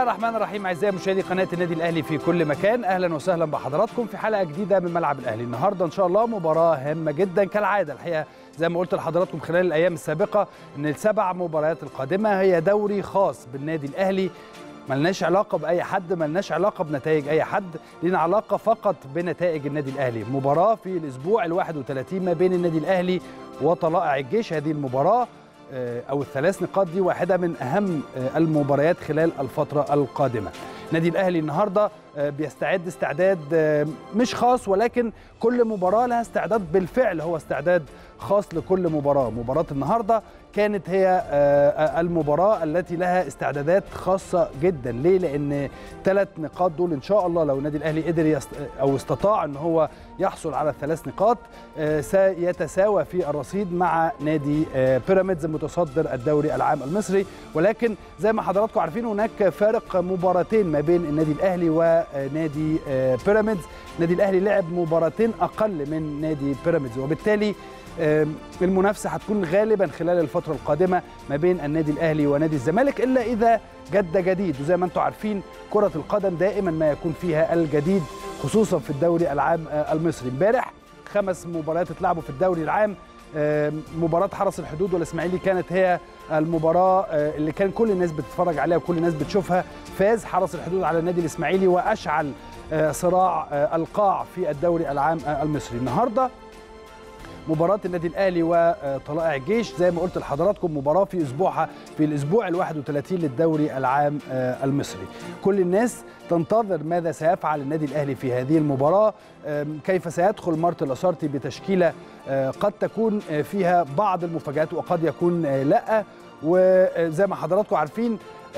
الله الرحمن الرحيم. اعزائي مشاهدي قناه النادي الاهلي في كل مكان، اهلا وسهلا بحضراتكم في حلقه جديده من ملعب الاهلي. النهارده ان شاء الله مباراه هامه جدا كالعاده. الحقيقه زي ما قلت لحضراتكم خلال الايام السابقه ان السبع مباريات القادمه هي دوري خاص بالنادي الاهلي، ملناش علاقه باي حد، ملناش علاقه بنتائج اي حد، لنا علاقه فقط بنتائج النادي الاهلي. مباراه في الاسبوع ال31 ما بين النادي الاهلي وطلائع الجيش. هذه المباراه أو الثلاث نقاط دي واحدة من أهم المباريات خلال الفترة القادمة. نادي الأهلي النهاردة بيستعد استعداد مش خاص، ولكن كل مباراة لها استعداد بالفعل، هو استعداد خاص لكل مباراة. مباراة النهاردة كانت هي المباراة التي لها استعدادات خاصة جدا. ليه؟ لأن 3 نقاط دول إن شاء الله لو النادي الأهلي قدر أو استطاع أن هو يحصل على ال3 نقاط سيتساوى في الرصيد مع نادي بيراميدز متصدر الدوري العام المصري. ولكن زي ما حضراتكم عارفين هناك فارق مباراتين ما بين النادي الأهلي ونادي بيراميدز. النادي الأهلي لعب مباراتين أقل من نادي بيراميدز، وبالتالي المنافسة هتكون غالبا خلال الفترة القادمة ما بين النادي الأهلي ونادي الزمالك، إلا إذا جد جديد. وزي ما أنتم عارفين كرة القدم دائما ما يكون فيها الجديد، خصوصا في الدوري العام المصري. امبارح 5 مباريات اتلعبوا في الدوري العام. مباراة حرس الحدود والإسماعيلي كانت هي المباراة اللي كان كل الناس بتتفرج عليها وكل الناس بتشوفها. فاز حرس الحدود على النادي الإسماعيلي وأشعل صراع القاع في الدوري العام المصري. النهارده مباراة النادي الأهلي وطلائع الجيش زي ما قلت لحضراتكم، مباراة في أسبوعها في الأسبوع ال31 للدوري العام المصري. كل الناس تنتظر ماذا سيفعل النادي الأهلي في هذه المباراة، كيف سيدخل مارتن لاسارتي بتشكيلة قد تكون فيها بعض المفاجآت وقد يكون لا. وزي ما حضراتكم عارفين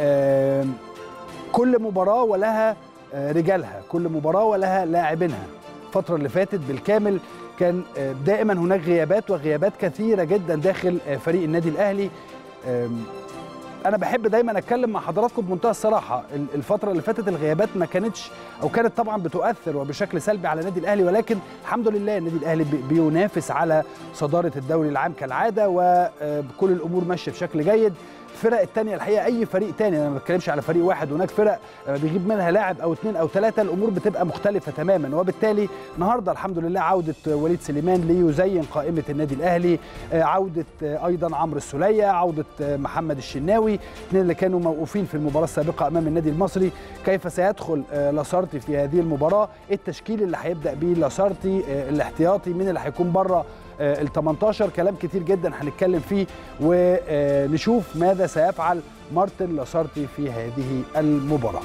كل مباراة ولها رجالها، كل مباراة ولها لاعبينها. الفترة اللي فاتت بالكامل كان دائما هناك غيابات وغيابات كثيرة جدا داخل فريق النادي الأهلي. أنا بحب دايما أتكلم مع حضراتكم بمنتهى الصراحة. الفترة اللي فاتت الغيابات ما كانتش أو كانت طبعا بتؤثر وبشكل سلبي على النادي الأهلي، ولكن الحمد لله النادي الأهلي بينافس على صدارة الدوري العام كالعادة، وكل الأمور ماشية بشكل جيد. الفرق الثانيه الحقيقه اي فريق ثاني، انا ما بتكلمش على فريق واحد، هناك فرق بيجيب منها لاعب او 2 أو 3 الامور بتبقى مختلفه تماما. وبالتالي النهارده الحمد لله عوده وليد سليمان ليزين قائمه النادي الاهلي، عوده ايضا عمرو السوليه، عوده محمد الشناوي، 2 اللي كانوا موقوفين في المباراه السابقه امام النادي المصري. كيف سيدخل لاسارتي في هذه المباراه، التشكيل اللي هيبدا بيه لاسارتي، الاحتياطي، مين اللي هيكون بره ال18، كلام كتير جدا هنتكلم فيه ونشوف ماذا سيفعل مارتن لاسارتي في هذه المباراة.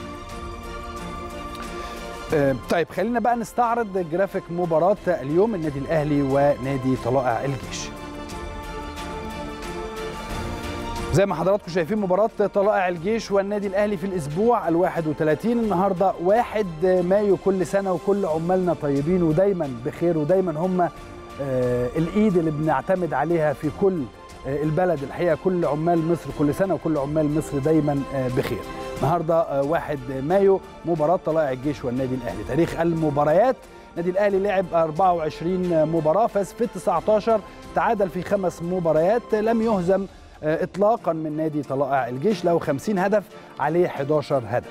طيب خلينا بقى نستعرض جرافيك مباراة اليوم النادي الأهلي ونادي طلائع الجيش. زي ما حضراتكم شايفين مباراة طلائع الجيش والنادي الأهلي في الأسبوع ال31. النهاردة 1 مايو، كل سنة وكل عمالنا طيبين ودايما بخير، ودايما هم الإيد اللي بنعتمد عليها في كل البلد. الحقيقة كل عمال مصر كل سنة وكل عمال مصر دايما بخير. النهاردة 1 مايو مباراة طلائع الجيش والنادي الأهلي. تاريخ المباريات: النادي الأهلي لعب 24 مباراة، فاز في 19، تعادل في 5 مباريات، لم يهزم إطلاقا من نادي طلائع الجيش، له 50 هدف عليه 11 هدف.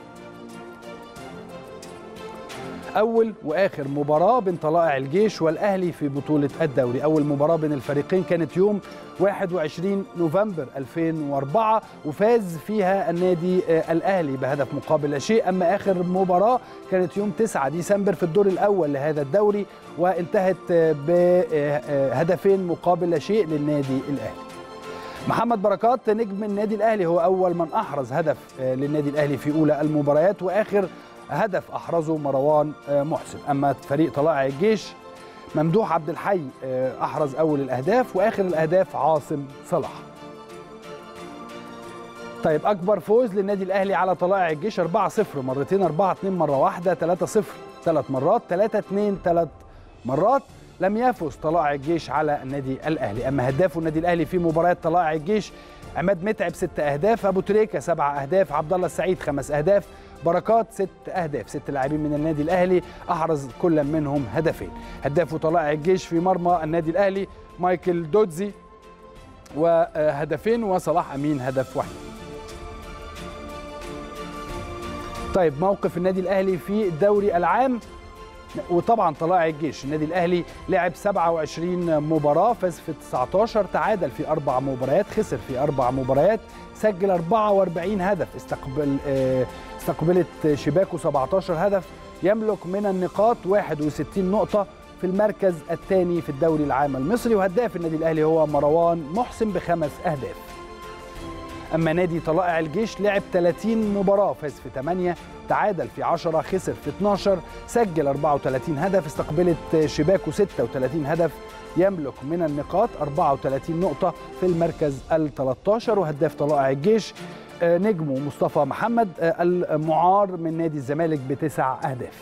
أول وآخر مباراة بين طلائع الجيش والأهلي في بطولة الدوري. أول مباراة بين الفريقين كانت يوم 21 نوفمبر 2004 وفاز فيها النادي الأهلي بهدف مقابل لا شيء. أما آخر مباراة كانت يوم 9 ديسمبر في الدور الأول لهذا الدوري وانتهت بهدفين مقابل لا شيء للنادي الأهلي. محمد بركات نجم النادي الأهلي هو أول من أحرز هدف للنادي الأهلي في أولى المباريات، وآخر هدف أحرزه مروان محسن. أما فريق طلائع الجيش ممدوح عبد الحي أحرز أول الأهداف، وآخر الأهداف عاصم صلاح. طيب أكبر فوز للنادي الأهلي على طلائع الجيش: 4-0 مرتين، 4-2 مرة واحدة، 3-0 3 مرات، 3-2 3 مرات. لم يفز طلائع الجيش على النادي الأهلي. أما هداف النادي الأهلي في مباريات طلائع الجيش: عماد متعب 6 أهداف، أبو تريكة 7 أهداف، عبد الله السعيد 5 أهداف، بركات 6 أهداف. 6 لاعبين من النادي الأهلي أحرز كل منهم هدفين. هداف طلائع الجيش في مرمى النادي الأهلي مايكل دودزي وهدفين، وصلاح أمين هدف واحد. طيب موقف النادي الاهلي في الدوري العام، وطبعا طلائع الجيش. النادي الاهلي لعب 27 مباراه، فاز في 19، تعادل في 4 مباريات، خسر في 4 مباريات، سجل 44 هدف، استقبلت شباكه 17 هدف، يملك من النقاط 61 نقطه، في المركز الثاني في الدوري العام المصري. وهداف النادي الاهلي هو مروان محسن ب5 أهداف. أما نادي طلائع الجيش لعب 30 مباراة، فاز في 8، تعادل في 10، خسر في 12، سجل 34 هدف، استقبلت شباكه 36 هدف، يملك من النقاط 34 نقطة، في المركز ال13. وهداف طلائع الجيش نجمه مصطفى محمد المعار من نادي الزمالك ب9 أهداف.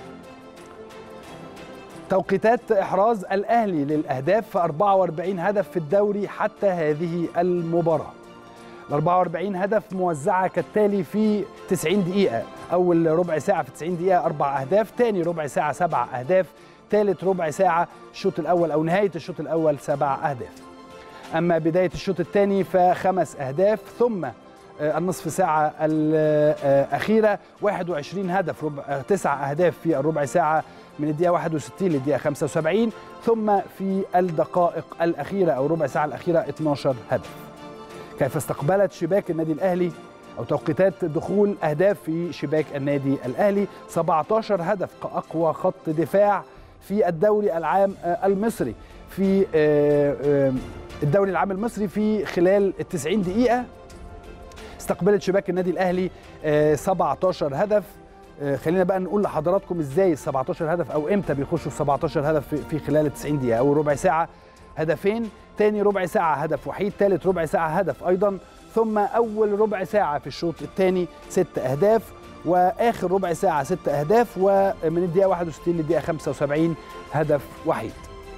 توقيتات إحراز الأهلي للأهداف، 44 هدف في الدوري حتى هذه المباراة. ال 44 هدف موزعة كالتالي في 90 دقيقة: أول ربع ساعة في 90 دقيقة 4 أهداف، ثاني ربع ساعة 7 أهداف، ثالث ربع ساعة الشوط الأول أو نهاية الشوط الأول 7 أهداف. أما بداية الشوط الثاني ف5 أهداف، ثم النصف ساعة الأخيرة 21 هدف، 9 أهداف في الربع ساعة من الدقيقة 61 للدقيقة 75، ثم في الدقائق الأخيرة أو ربع ساعة الأخيرة 12 هدف. كيف استقبلت شباك النادي الأهلي أو توقيتات دخول أهداف في شباك النادي الأهلي؟ 17 هدف كأقوى خط دفاع في الدوري العام المصري، في الدوري العام المصري في خلال 90 دقيقة استقبلت شباك النادي الأهلي 17 هدف. خلينا بقى نقول لحضراتكم ازاي ال 17 هدف او امتى بيخشوا ال 17 هدف في خلال 90 دقيقة. أول ربع ساعة هدفين، تاني ربع ساعة هدف وحيد، تالت ربع ساعة هدف أيضا، ثم أول ربع ساعة في الشوط الثاني 6 أهداف، وآخر ربع ساعة 6 أهداف، ومن الدقيقة 61 للدقيقة 75 هدف وحيد.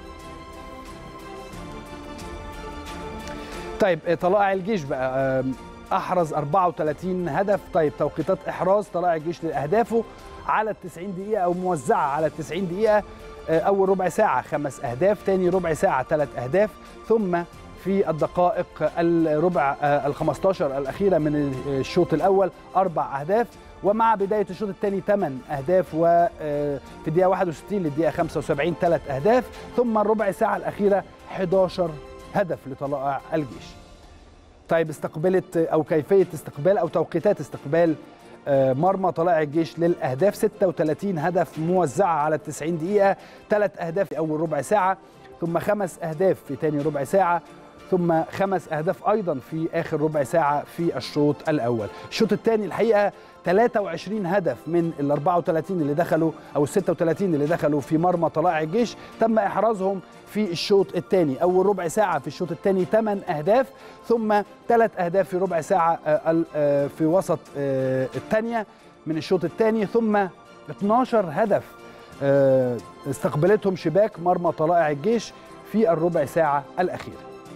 طيب طلائع الجيش بقى أحرز 34 هدف. طيب توقيتات إحراز طلائع الجيش لأهدافه على 90 دقيقة أو موزعة على 90 دقيقة: أول ربع ساعة 5 أهداف، ثاني ربع ساعة 3 أهداف، ثم في الدقائق الربع ال15 الأخيرة من الشوط الأول 4 أهداف، ومع بداية الشوط الثاني 8 أهداف، وفي الدقيقة 61 للدقيقة 75 3 أهداف، ثم الربع ساعة الأخيرة 11 هدف لطلائع الجيش. طيب استقبلت أو كيفية استقبال أو توقيتات استقبال مرمى طلائع الجيش للأهداف: 36 هدف موزعة على 90 دقيقة، 3 أهداف في أول ربع ساعة، ثم 5 أهداف في ثاني ربع ساعة، ثم 5 أهداف أيضا في آخر ربع ساعة في الشوط الأول. الشوط الثاني الحقيقة 23 هدف من ال 34 اللي دخلوا أو ال 36 اللي دخلوا في مرمى طلائع الجيش تم إحرازهم في الشوط الثاني. أول ربع ساعة في الشوط الثاني 8 أهداف، ثم 3 أهداف في ربع ساعة في وسط الثانية من الشوط الثاني، ثم 12 هدف استقبلتهم شباك مرمى طلائع الجيش في الربع ساعة الأخيرة.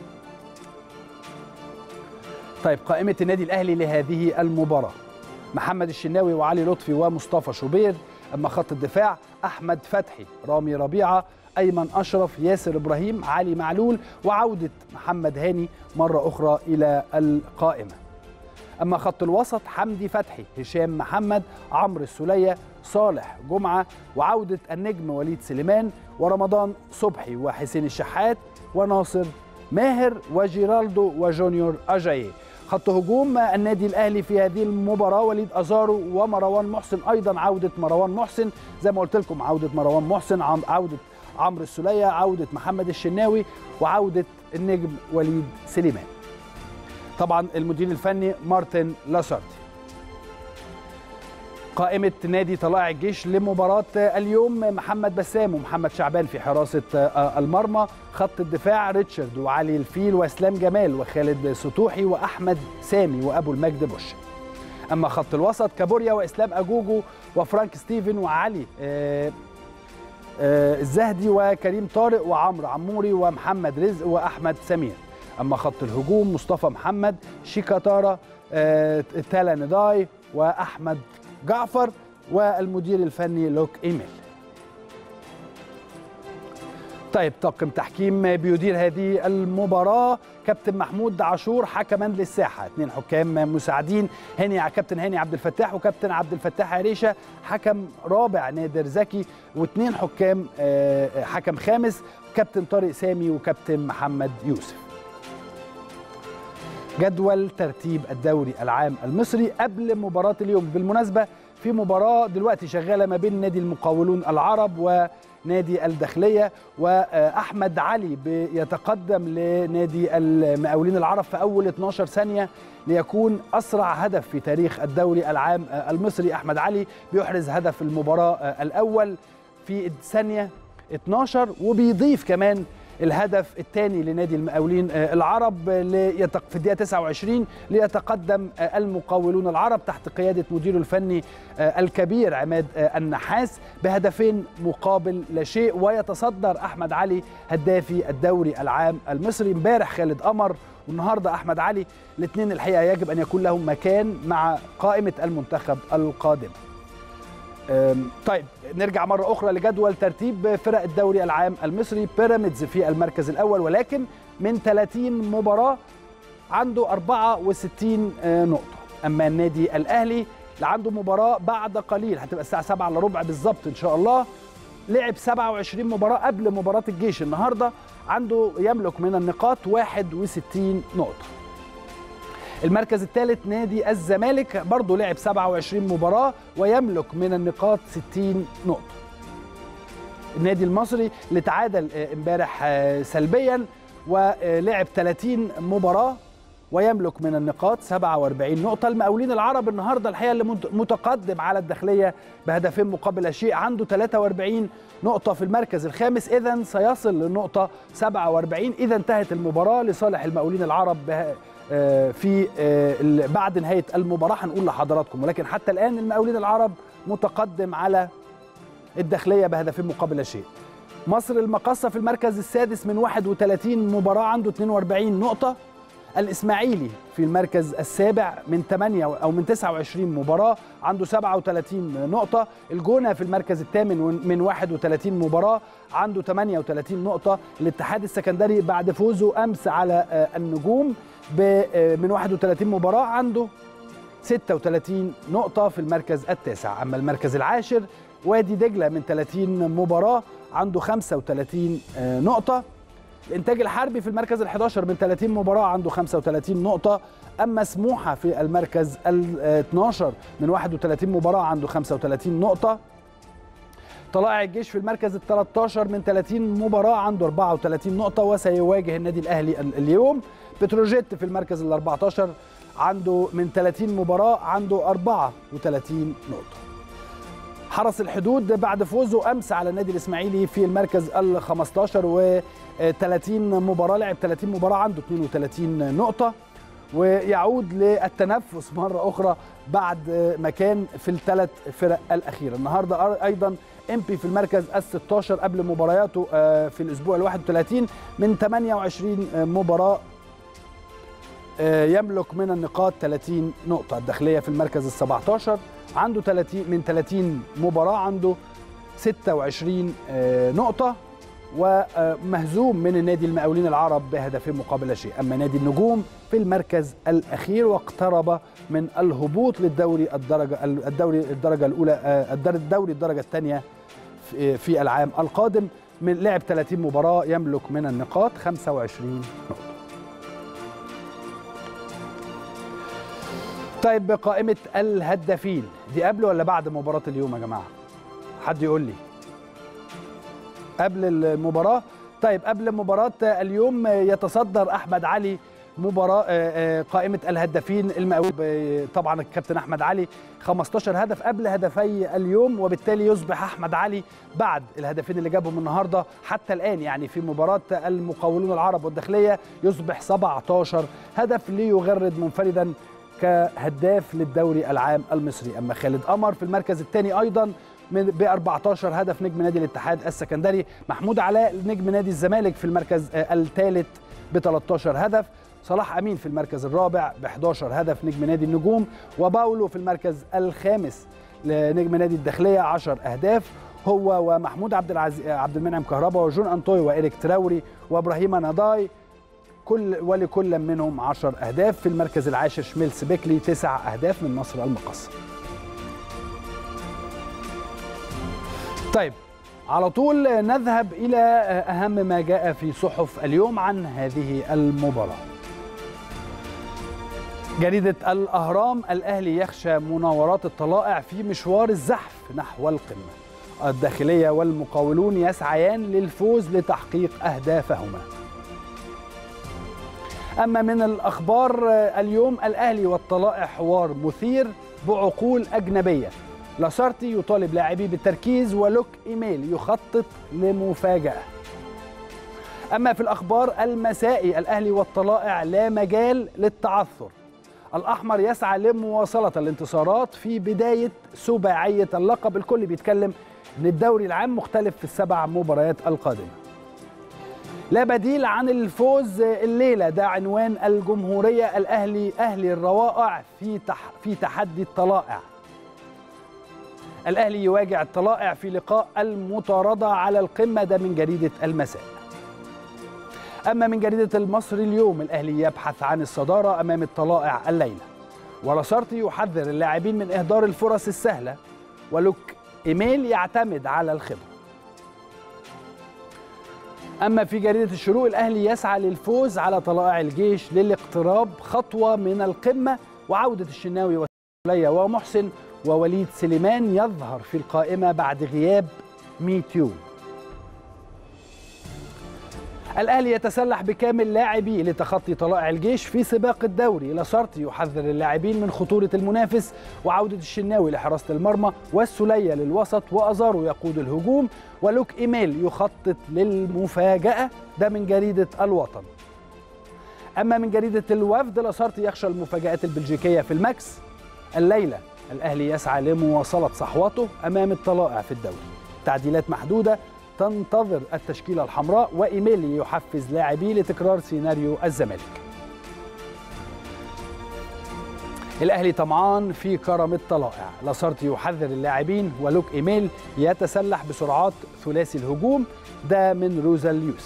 طيب قائمة النادي الأهلي لهذه المباراة: محمد الشناوي وعلي لطفي ومصطفى شوبير. أما خط الدفاع: أحمد فتحي، رامي ربيعة، أيمن أشرف، ياسر إبراهيم، علي معلول، وعودة محمد هاني مرة أخرى إلى القائمة. أما خط الوسط: حمدي فتحي، هشام محمد، عمرو السولية، صالح جمعة، وعودة النجم وليد سليمان، ورمضان صبحي، وحسين الشحات، وناصر ماهر، وجيرالدو، وجونيور أجاييه. خط هجوم النادي الأهلي في هذه المباراة: وليد أزارو ومروان محسن، أيضا عودة مروان محسن زي ما قلت لكم، عودة مروان محسن، عودة عمرو السولية، عودة محمد الشناوي، وعودة النجم وليد سليمان. طبعا المدير الفني مارتن لاسارتي. قائمة نادي طلائع الجيش لمباراة اليوم: محمد بسام ومحمد شعبان في حراسة المرمى. خط الدفاع: ريتشارد وعلي الفيل واسلام جمال وخالد سطوحي وأحمد سامي وأبو المجد بوش. أما خط الوسط: كابوريا وإسلام أجوجو وفرانك ستيفن وعلي الزهدي وكريم طارق وعمرو عموري ومحمد رزق وأحمد سمير. أما خط الهجوم: مصطفى محمد، شيكاتارا، تالا نداي، وأحمد جعفر، والمدير الفني لوك إيميل. طيب طاقم تحكيم بيدير هذه المباراة: كابتن محمود عاشور حكما للساحة، 2 حكام مساعدين، كابتن هاني عبد الفتاح وكابتن عبد الفتاح عريشة، حكم رابع نادر زكي، و2 حكام حكم خامس كابتن طارق سامي وكابتن محمد يوسف. جدول ترتيب الدوري العام المصري قبل مباراة اليوم. بالمناسبة في مباراة دلوقتي شغالة ما بين نادي المقاولون العرب ونادي الداخلية، وأحمد علي يتقدم لنادي المقاولين العرب في أول 12 ثانية ليكون أسرع هدف في تاريخ الدوري العام المصري. أحمد علي بيحرز هدف المباراة الأول في الثانية 12، وبيضيف كمان الهدف الثاني لنادي المقاولين العرب في الدقيقة 29 ليتقدم المقاولون العرب تحت قيادة مديره الفني الكبير عماد النحاس بهدفين مقابل لا شيء، ويتصدر أحمد علي هدافي الدوري العام المصري. امبارح خالد قمر والنهارده أحمد علي، الاثنين الحقيقة يجب أن يكون لهم مكان مع قائمة المنتخب القادمة. طيب نرجع مرة أخرى لجدول ترتيب فرق الدوري العام المصري. بيراميدز في المركز الأول، ولكن من 30 مباراة عنده 64 نقطة. أما النادي الأهلي اللي عنده مباراة بعد قليل هتبقى الساعة 7:15 بالظبط إن شاء الله، لعب 27 مباراة قبل مباراة الجيش النهاردة، عنده يملك من النقاط 61 نقطة. المركز الثالث نادي الزمالك برضه لعب 27 مباراة ويملك من النقاط 60 نقطة. النادي المصري اللي تعادل امبارح سلبيا ولعب 30 مباراة ويملك من النقاط 47 نقطة. المقاولين العرب النهارده الحقيقة اللي متقدم على الداخلية بهدفين مقابل لا شيء، عنده 43 نقطة في المركز الخامس، إذا سيصل للنقطة 47 إذا انتهت المباراة لصالح المقاولين العرب في بعد نهاية المباراة هنقول لحضراتكم، ولكن حتى الآن المقاولين العرب متقدم على الداخلية بهدفين مقابل لا شيء. مصر المقاصة في المركز السادس من 31 مباراة عنده 42 نقطة. الإسماعيلي في المركز السابع من 29 مباراة عنده 37 نقطة. الجونة في المركز الثامن من 31 مباراة عنده 38 نقطة. الاتحاد السكندري بعد فوزه أمس على النجوم من 31 مباراة عنده 36 نقطة في المركز التاسع. أما المركز العاشر وادي دجلة من 30 مباراة عنده 35 نقطة. الإنتاج الحربي في المركز ال11 من 30 مباراة عنده 35 نقطة. أما سموحة في المركز ال12 من 31 مباراة عنده 35 نقطة. طلائع الجيش في المركز ال13 من 30 مباراة عنده 34 نقطة وسيواجه النادي الأهلي اليوم. بتروجيت في المركز ال14 عنده من 30 مباراة عنده 34 نقطة. حرس الحدود بعد فوزه أمس على النادي الإسماعيلي في المركز ال15 و30 مباراة لعب 30 مباراة عنده 32 نقطة، ويعود للتنفس مرة أخرى بعد ما كان في الثلاث فرق الأخيرة. النهاردة أيضا إمبي في المركز ال16 قبل مبارياته في الأسبوع ال31 من 28 مباراة يملك من النقاط 30 نقطة. الداخلية في المركز ال17 عنده 30 مباراة عنده 26 نقطة ومهزوم من النادي المقاولين العرب بهدفين مقابل لا شيء. أما نادي النجوم في المركز الأخير واقترب من الهبوط للدوري الدرجة الأولى الدوري الدرجة الثانية في العام القادم، من لعب 30 مباراة يملك من النقاط 25 نقطة. طيب قائمة الهدافين دي قبل ولا بعد مباراة اليوم يا جماعة؟ حد يقول لي. قبل المباراة؟ طيب قبل مباراة اليوم يتصدر أحمد علي قائمة الهدافين المقاولين. طبعا الكابتن أحمد علي 15 هدف قبل هدفي اليوم، وبالتالي يصبح أحمد علي بعد الهدفين اللي جابهم النهارده حتى الآن يعني في مباراة المقاولون العرب والداخلية يصبح 17 هدف ليغرد منفردا كهداف للدوري العام المصري. أما خالد قمر في المركز الثاني أيضا ب 14 هدف نجم نادي الاتحاد السكندري. محمود علاء نجم نادي الزمالك في المركز الثالث ب 13 هدف. صلاح أمين في المركز الرابع ب 11 هدف نجم نادي النجوم. وباولو في المركز الخامس لنجم نادي الداخلية 10 أهداف. هو ومحمود عبد المنعم كهربا وجون أنطوي وإيريك تراوري وإبراهيم نضاي، ولكل منهم 10 أهداف. في المركز العاشر شميلس بيكلي 9 أهداف من نصر المقصة. طيب على طول نذهب إلى أهم ما جاء في صحف اليوم عن هذه المباراة. جريدة الأهرام: الأهلي يخشى مناورات الطلائع في مشوار الزحف نحو القمة. الداخلية والمقاولون يسعيان للفوز لتحقيق أهدافهما. أما من الأخبار اليوم: الأهلي والطلائع حوار مثير بعقول أجنبية. لاسارتي يطالب لاعبيه بالتركيز ولوك إيميل يخطط لمفاجأة. أما في الأخبار المسائي: الأهلي والطلائع لا مجال للتعثر. الأحمر يسعى لمواصلة الانتصارات في بداية سباعية اللقب. الكل بيتكلم أن الدوري العام مختلف في ال7 مباريات القادمة. لا بديل عن الفوز الليلة، ده عنوان الجمهورية. الأهلي أهلي الروائع في تحدي الطلائع. الأهلي يواجه الطلائع في لقاء المطاردة على القمة، ده من جريدة المساء. أما من جريدة المصري اليوم: الأهلي يبحث عن الصدارة أمام الطلائع الليلة. ولاسارتي يحذر اللاعبين من إهدار الفرص السهلة. ولوك إيميل يعتمد على الخبرة. أما في جريدة الشروق: الأهلي يسعى للفوز على طلائع الجيش للاقتراب خطوة من القمة. وعودة الشناوي وسولية ومحسن ووليد سليمان يظهر في القائمة بعد غياب 100 يوم. الأهلي يتسلح بكامل لاعبيه لتخطي طلائع الجيش في سباق الدوري. لاسارتي يحذر اللاعبين من خطورة المنافس. وعودة الشناوي لحراسة المرمى والسولية للوسط وأزارو يقود الهجوم. ولوك إيميل يخطط للمفاجأة، ده من جريدة الوطن. أما من جريدة الوفد: لاسارتي يخشى المفاجآت البلجيكية في الماكس. الليلة الأهلي يسعى لمواصلة صحوته أمام الطلائع في الدوري. تعديلات محدودة تنتظر التشكيلة الحمراء. وإيميلي يحفز لاعبيه لتكرار سيناريو الزمالك. الأهلي طمعان في كرم الطلائع. لاسارتي يحذر اللاعبين. ولوك إيميل يتسلح بسرعات ثلاثي الهجوم، ده من روزا اليوسف.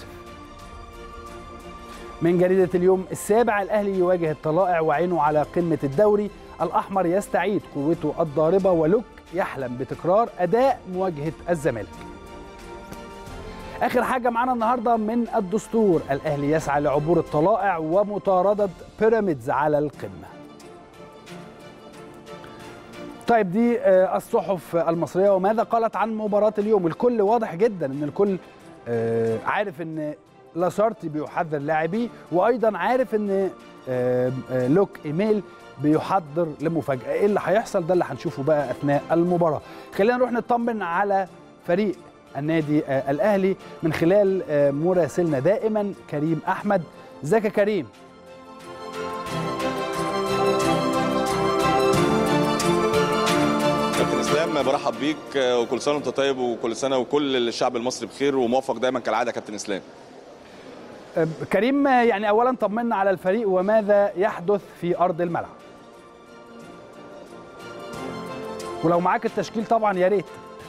من جريدة اليوم السابع: الأهلي يواجه الطلائع وعينه على قمة الدوري. الأحمر يستعيد قوته الضاربة. ولوك يحلم بتكرار أداء مواجهة الزمالك. آخر حاجة معانا النهاردة من الدستور: الأهلي يسعى لعبور الطلائع ومطاردة بيراميدز على القمة. طيب دي الصحف المصرية وماذا قالت عن مباراة اليوم. الكل واضح جدا ان الكل عارف ان لاسارتي بيحذر لاعبيه، وايضا عارف ان لوك إيميل بيحضر لمفاجأة. ايه اللي هيحصل؟ ده اللي هنشوفه بقى اثناء المباراة. خلينا نروح نطمن على فريق النادي الأهلي من خلال مراسلنا دائما كريم أحمد. ازيك يا كريم؟ كابتن اسلام، برحب بيك وكل سنه وانت طيب، وكل سنه وكل الشعب المصري بخير وموفق دايما كالعاده. كابتن اسلام كريم، يعني اولا طمنا على الفريق وماذا يحدث في ارض الملعب، ولو معاك التشكيل طبعا يا ريت.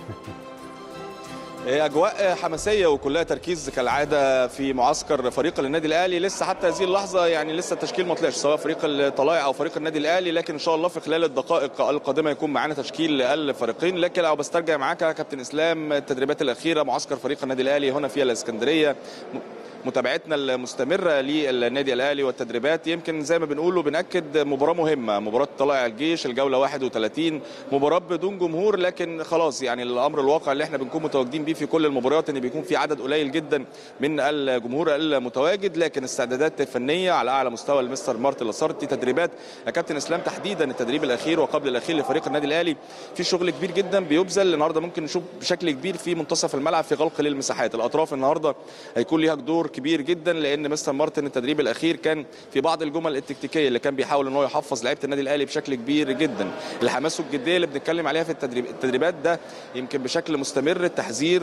اجواء حماسيه وكلها تركيز كالعاده في معسكر فريق النادي الاهلي. لسه حتى هذه اللحظه يعني لسه التشكيل ما طلعش، سواء فريق الطلائع او فريق النادي الاهلي، لكن ان شاء الله في خلال الدقائق القادمه يكون معانا تشكيل الفريقين. لكن لو بسترجع معاك يا كابتن اسلام التدريبات الاخيره، معسكر فريق النادي الاهلي هنا في الاسكندريه، متابعتنا المستمره للنادي الاهلي والتدريبات، يمكن زي ما بنقول وبناكد مباراه مهمه، مباراه طلائع الجيش الجوله 31، مباراه بدون جمهور، لكن خلاص يعني الامر الواقع اللي احنا بنكون متواجدين بيه في كل المباريات ان بيكون في عدد قليل جدا من الجمهور المتواجد، لكن استعدادات فنيه على اعلى مستوى المستر مارتن لاسارتي. تدريبات يا كابتن اسلام تحديدا التدريب الاخير وقبل الاخير لفريق النادي الاهلي في شغل كبير جدا بيبذل النهارده، ممكن نشوف بشكل كبير في منتصف الملعب في غلق للمساحات، الاطراف النهارده هيكون ليها دور كبير جدا، لان مستر مارتن التدريب الاخير كان في بعض الجمل التكتيكيه اللي كان بيحاول ان هو يحفظ لعيبه النادي الاهلي بشكل كبير جدا. الحماس والجديه اللي بنتكلم عليها في التدريبات ده يمكن بشكل مستمر، التحذير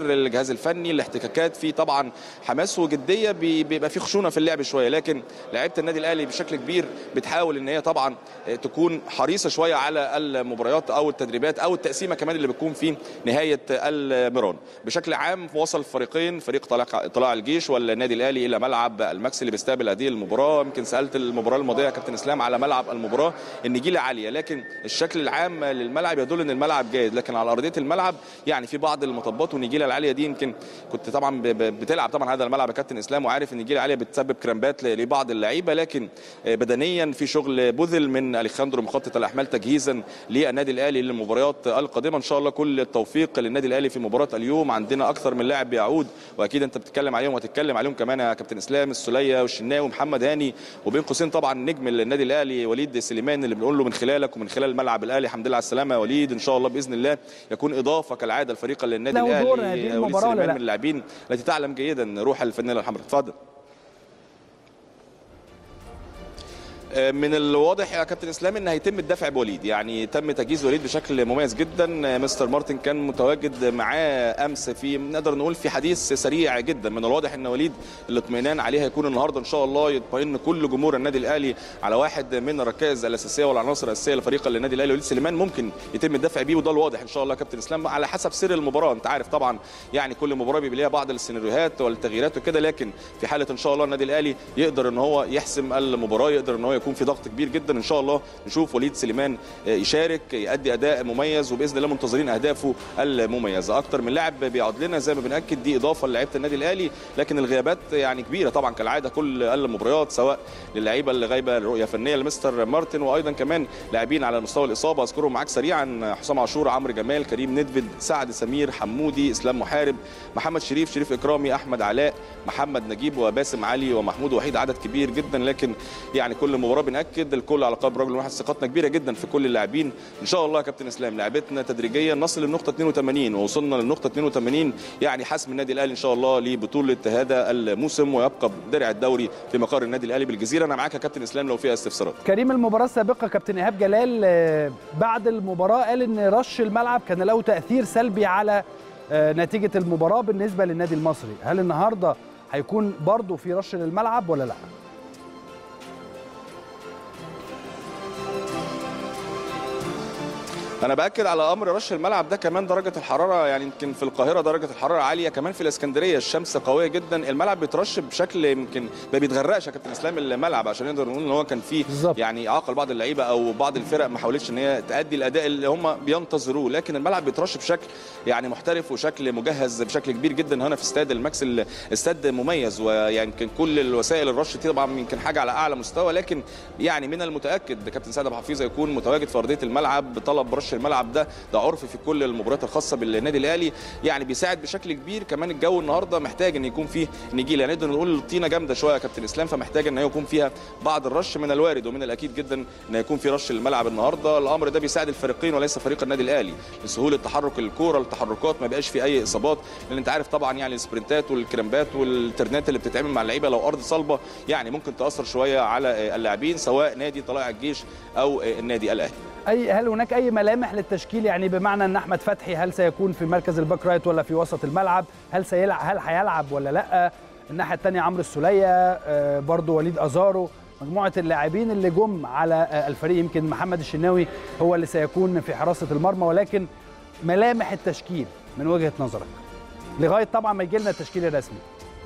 الجهاز الفني، الاحتكاكات، في طبعا حماس وجديه، بيبقى في خشونه في اللعب شويه، لكن لعيبه النادي الاهلي بشكل كبير بتحاول ان هي طبعا تكون حريصه شويه على المباريات او التدريبات او التقسيمه كمان اللي بتكون في نهايه المران. بشكل عام وصل الفريقين، فريق طلائع الجيش والنادي الاهلي، الى ملعب الماكس اللي بيستقبل هذه المباراه. يمكن سالت المباراه الماضيه يا كابتن اسلام على ملعب المباراه، النجيله عاليه، لكن الشكل العام للملعب يدل ان الملعب جيد، لكن على ارضيه الملعب يعني في بعض المطبات، والنجيله العاليه دي يمكن كنت طبعا بتلعب طبعا هذا الملعب يا كابتن اسلام، وعارف ان النجيله العاليه بتسبب كرامبات لبعض اللعيبه، لكن بدنيا في شغل بذل من اليخاندرو مخطط الاحمال تجهيزا للنادي الاهلي للمباريات القادمه. ان شاء الله كل التوفيق للنادي الاهلي في مباراه اليوم. عندنا اكثر من لاعب بيعود، واكيد انت بتتكلم عليهم وهتتكلم عليهم كمان يا كابتن اسلام، السوليه والشناوي ومحمد هاني، وبين قوسين طبعا نجم النادي الاهلي وليد سليمان اللي بنقول له من خلالك ومن خلال الملعب الاهلي الحمد لله على السلامه يا وليد، ان شاء الله باذن الله يكون اضافه كالعاده الفريق للنادي الاهلي. وليد سليمان من اللاعبين التي تعلم جيدا روح الفانيلا الحمراء. اتفضل. من الواضح يا كابتن اسلام ان هيتم الدفع بوليد، يعني تم تجهيز وليد بشكل مميز جدا. مستر مارتن كان متواجد معاه امس في نقدر نقول في حديث سريع جدا. من الواضح ان وليد الاطمئنان عليه هيكون النهارده ان شاء الله، يطمئن كل جمهور النادي الاهلي على واحد من الركائز الاساسيه والعناصر الاساسيه لفريق النادي الاهلي. وليد سليمان ممكن يتم الدفع بيه، وده الواضح ان شاء الله يا كابتن اسلام على حسب سير المباراه. انت عارف طبعا يعني كل مباراه بيبقى ليها بعض السيناريوهات والتغييرات وكده، لكن في حاله ان شاء الله النادي الاهلي يقدر ان هو يحسم المباراه، يقدر ان هو يكون في ضغط كبير جدا، ان شاء الله نشوف وليد سليمان يشارك يؤدي اداء مميز، وباذن الله منتظرين اهدافه المميزه. اكتر من لاعب بيعود لنا زي ما بناكد، دي اضافه للاعيبه النادي الاهلي، لكن الغيابات يعني كبيره طبعا كالعاده كل المباريات، سواء للعيبه اللي غايبه رؤيه فنيه لمستر مارتن، وايضا كمان لاعبين على مستوى الاصابه اذكرهم معاك سريعا: حسام عاشور، عمرو جمال، كريم ندفد، سعد سمير، حمودي، اسلام محارب، محمد شريف اكرامي، احمد علاء، محمد نجيب، وباسم علي، ومحمود وحيد. عدد كبير جدا، لكن يعني كل مباراه بناكد الكل على قلب رجل واحد. ثقتنا كبيره جدا في كل اللاعبين ان شاء الله يا كابتن اسلام. لعبتنا تدريجيا نصل للنقطه 82 ووصلنا للنقطه 82، يعني حسم النادي الاهلي ان شاء الله لبطوله هذا الموسم، ويبقى درع الدوري في مقر النادي الاهلي بالجزيره. انا معاك يا كابتن اسلام لو فيها استفسارات. كريم، المباراه السابقه كابتن ايهاب جلال بعد المباراه قال ان رش الملعب كان له تاثير سلبي على نتيجه المباراه بالنسبه للنادي المصري. هل النهارده هيكون برضه في رش للملعب ولا لا؟ انا باكد على امر رش الملعب ده. كمان درجه الحراره يعني يمكن في القاهره درجه الحراره عاليه، كمان في الاسكندريه الشمس قويه جدا، الملعب بيترش بشكل يمكن ما بيتغرقش يا كابتن اسلام الملعب، عشان نقدر نقول ان هو كان فيه يعني عاقل بعض اللعيبه او بعض الفرق ما حاولتش ان هي تادي الاداء اللي هم بينتظروه، لكن الملعب بيترش بشكل يعني محترف وشكل مجهز بشكل كبير جدا هنا في استاد الماكس. الاستاد مميز، ويمكن كل الوسائل الرش دي طبعا يمكن حاجه على اعلى مستوى، لكن يعني من المتاكد كابتن سيد ابو حفيظه يكون متواجد في ارضيه الملعب بطلب رش الملعب. ده عرف في كل المباريات الخاصه بالنادي الاهلي، يعني بيساعد بشكل كبير. كمان الجو النهارده محتاج ان يكون فيه نجيله، يعني نقدر نقول الطينه جامده شويه يا كابتن اسلام، فمحتاج ان يكون فيها بعض الرش. من الوارد ومن الاكيد جدا ان يكون في رش الملعب النهارده. الامر ده بيساعد الفريقين وليس فريق النادي الاهلي لسهوله تحرك الكوره، التحركات ما بقاش في اي اصابات، لان انت عارف طبعا يعني السبرنتات والكرامبات والترنات اللي بتتعمل مع اللعيبه لو ارض صلبه يعني ممكن تاثر شويه على اللاعبين سواء نادي طلائع الجيش او النادي الاهلي. هل هناك اي ملامح للتشكيل، يعني بمعنى ان احمد فتحي هل سيكون في مركز الباك رايت ولا في وسط الملعب؟ هل هيلعب ولا لا؟ الناحيه الثانيه عمرو السوليه، برضو وليد ازارو، مجموعه اللاعبين اللي جم على الفريق. يمكن محمد الشناوي هو اللي سيكون في حراسه المرمى، ولكن ملامح التشكيل من وجهه نظرك لغايه طبعا ما يجي لنا التشكيل الرسمي.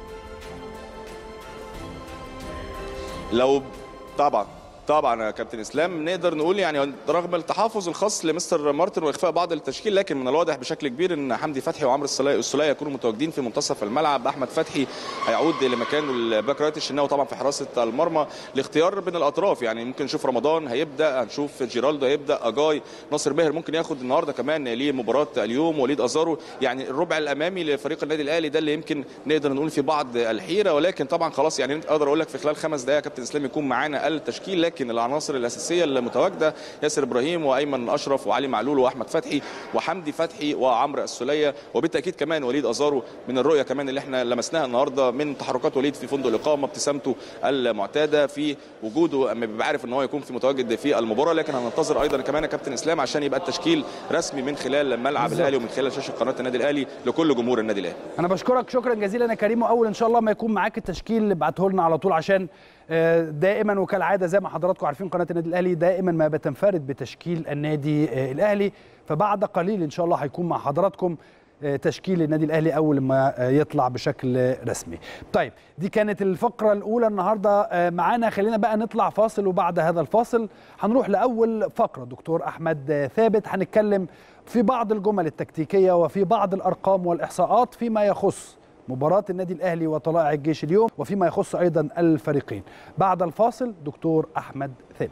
لو طبعا يا كابتن اسلام نقدر نقول يعني رغم التحفظ الخاص لمستر مارتن واخفاء بعض التشكيل، لكن من الواضح بشكل كبير ان حمدي فتحي وعمرو السوليه يكونوا متواجدين في منتصف الملعب. احمد فتحي هيعود لمكانه الباك رايت، الشناوي طبعا في حراسه المرمى. الاختيار بين الاطراف يعني ممكن نشوف رمضان هيبدا، هنشوف جيرالدو هيبدا، اجاي، ناصر ماهر ممكن ياخد النهارده كمان لمباراه اليوم، وليد ازارو. يعني الربع الامامي لفريق النادي الاهلي ده اللي يمكن نقدر نقول في بعض الحيره، ولكن طبعا خلاص يعني اقدر اقول لك في خلال 5 دقائق يا كابتن اسلام يكون معانا التشكيل. لكن ولكن العناصر الاساسيه اللي متواجده ياسر ابراهيم وايمن اشرف وعلي معلول واحمد فتحي وحمدي فتحي وعمرو السوليه، وبالتاكيد كمان وليد ازارو. من الرؤيه كمان اللي احنا لمسناها النهارده من تحركات وليد في فندق الاقامه، ابتسامته المعتاده في وجوده اما بيبقى عارف ان هو يكون في متواجد في المباراه. لكن هننتظر ايضا كمان يا كابتن اسلام عشان يبقى التشكيل رسمي من خلال ملعب الاهلي ومن خلال شاشه قناه النادي الاهلي لكل جمهور النادي الاهلي. انا بشكرك شكرا جزيلا يا كريم، واول ان شاء الله ما يكون معاك التشكيل اللي ابعته لنا على طول، عشان دائما وكالعاده زي ما حضراتكم عارفين قناه النادي الاهلي دائما ما بتنفرد بتشكيل النادي الاهلي، فبعد قليل ان شاء الله هيكون مع حضراتكم تشكيل النادي الاهلي اول ما يطلع بشكل رسمي. طيب دي كانت الفقره الاولى النهارده معانا، خلينا بقى نطلع فاصل، وبعد هذا الفاصل هنروح لاول فقره. دكتور احمد ثابت هنتكلم في بعض الجمل التكتيكيه وفي بعض الارقام والاحصاءات فيما يخص مباراة النادي الأهلي وطلائع الجيش اليوم وفيما يخص أيضا الفريقين. بعد الفاصل دكتور أحمد ثابت.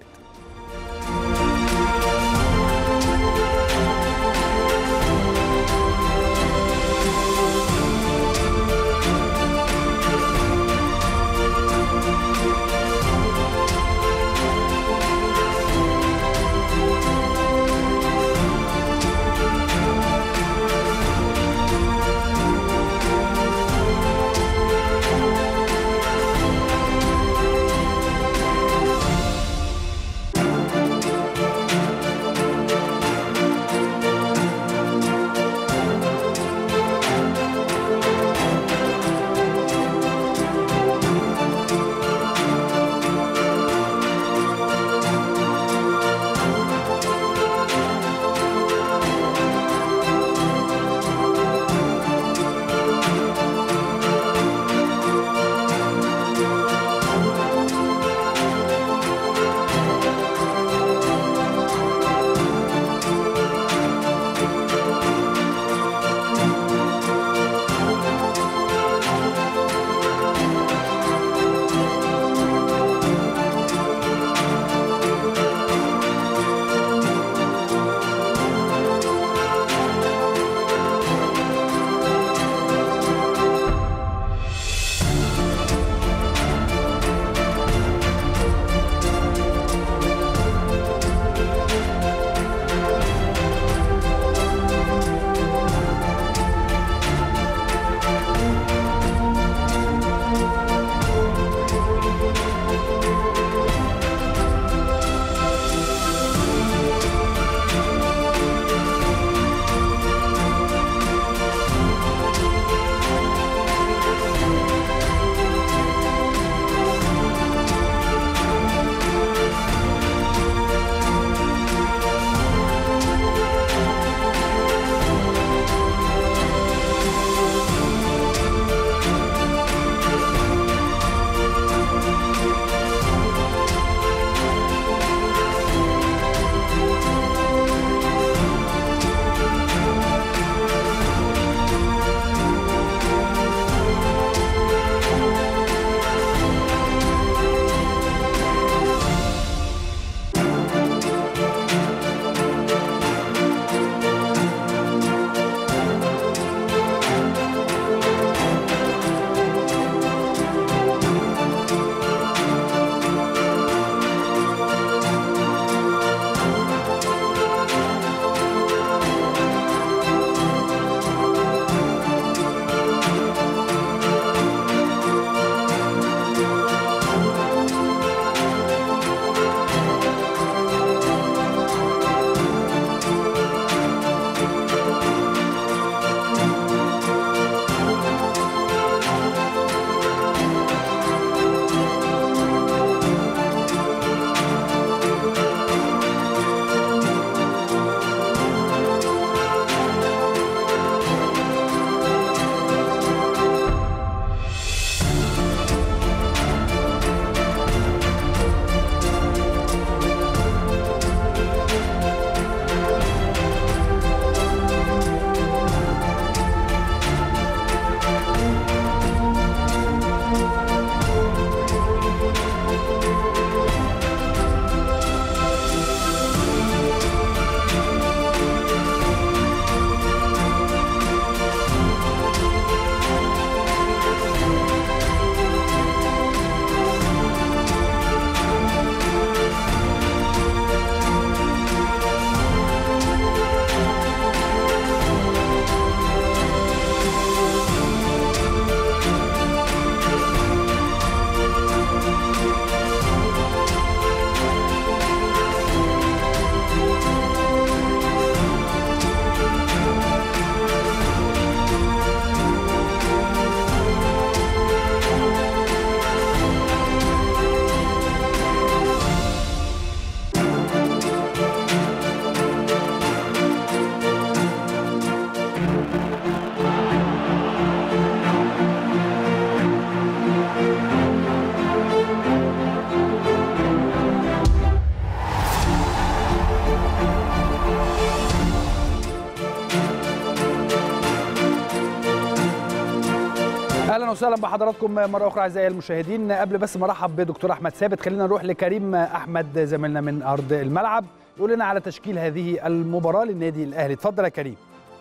وسهلا بحضراتكم مره اخرى اعزائي المشاهدين. قبل بس ما ارحب بدكتور احمد ثابت خلينا نروح لكريم احمد زميلنا من ارض الملعب يقول لنا على تشكيل هذه المباراه للنادي الاهلي. اتفضل يا كريم.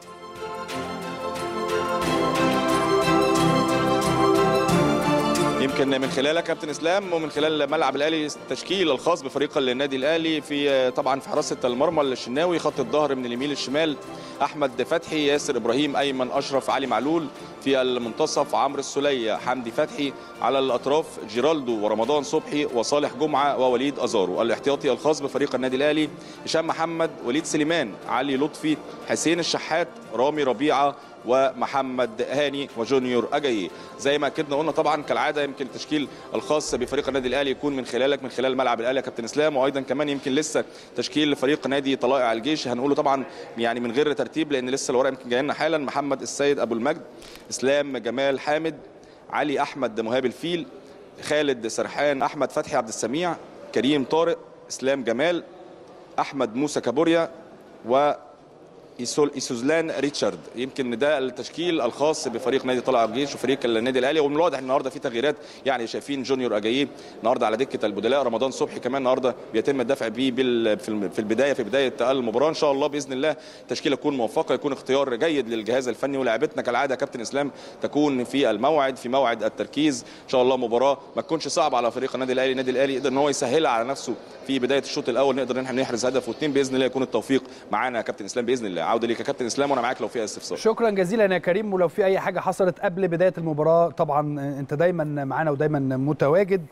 يمكن من خلالك كابتن اسلام ومن خلال ملعب الاهلي التشكيل الخاص بفريق النادي الاهلي في طبعا في حراسه المرمى الشناوي، خط الظهر من اليمين للشمال احمد فتحي، ياسر ابراهيم، ايمن اشرف، علي معلول. في المنتصف عمرو السوليه، حمدي فتحي. على الاطراف جيرالدو ورمضان صبحي وصالح جمعه ووليد ازارو. الاحتياطي الخاص بفريق النادي الاهلي هشام محمد، وليد سليمان، علي لطفي، حسين الشحات، رامي ربيعه ومحمد هاني وجونيور اجاييه. زي ما اكدنا قلنا طبعا كالعاده يمكن التشكيل الخاص بفريق النادي الاهلي يكون من خلالك من خلال ملعب الاهلي يا كابتن اسلام، وايضا كمان يمكن لسه تشكيل فريق نادي طلائع الجيش هنقوله طبعا يعني من غير ترتيب لان لسه الورق يمكن جاي لنا حالا. محمد السيد ابو المجد، اسلام جمال حامد، علي احمد مهاب الفيل، خالد سرحان، احمد فتحي عبد السميع، كريم طارق، اسلام جمال، احمد موسى كابوريا و إيسوزلان ريتشارد. يمكن ده التشكيل الخاص بفريق نادي طلائع الجيش وفريق النادي الاهلي. ومن الواضح النهارده في تغييرات، يعني شايفين جونيور اجاييه النهارده على دكه البدلاء، رمضان صبحي كمان النهارده بيتم الدفع بيه في بدايه المباراه. ان شاء الله باذن الله التشكيله تكون موفقه، يكون اختيار جيد للجهاز الفني ولاعبتنا كالعاده يا كابتن اسلام تكون في الموعد، في موعد التركيز. ان شاء الله مباراه ما تكونش صعبه على فريق النادي الاهلي. النادي الاهلي يقدر ان هو يسهلها على نفسه في بدايه الشوط الاول، نقدر ان احنا نحرز هدف واثنين باذن الله، يكون التوفيق معانا يا كابتن اسلام باذن الله. عوده ليك يا كابتن اسلام وانا معاك لو في استفسار. شكرا جزيلا يا كريم. ولو في اي حاجه حصلت قبل بدايه المباراه طبعا انت دايما معانا ودايما متواجد.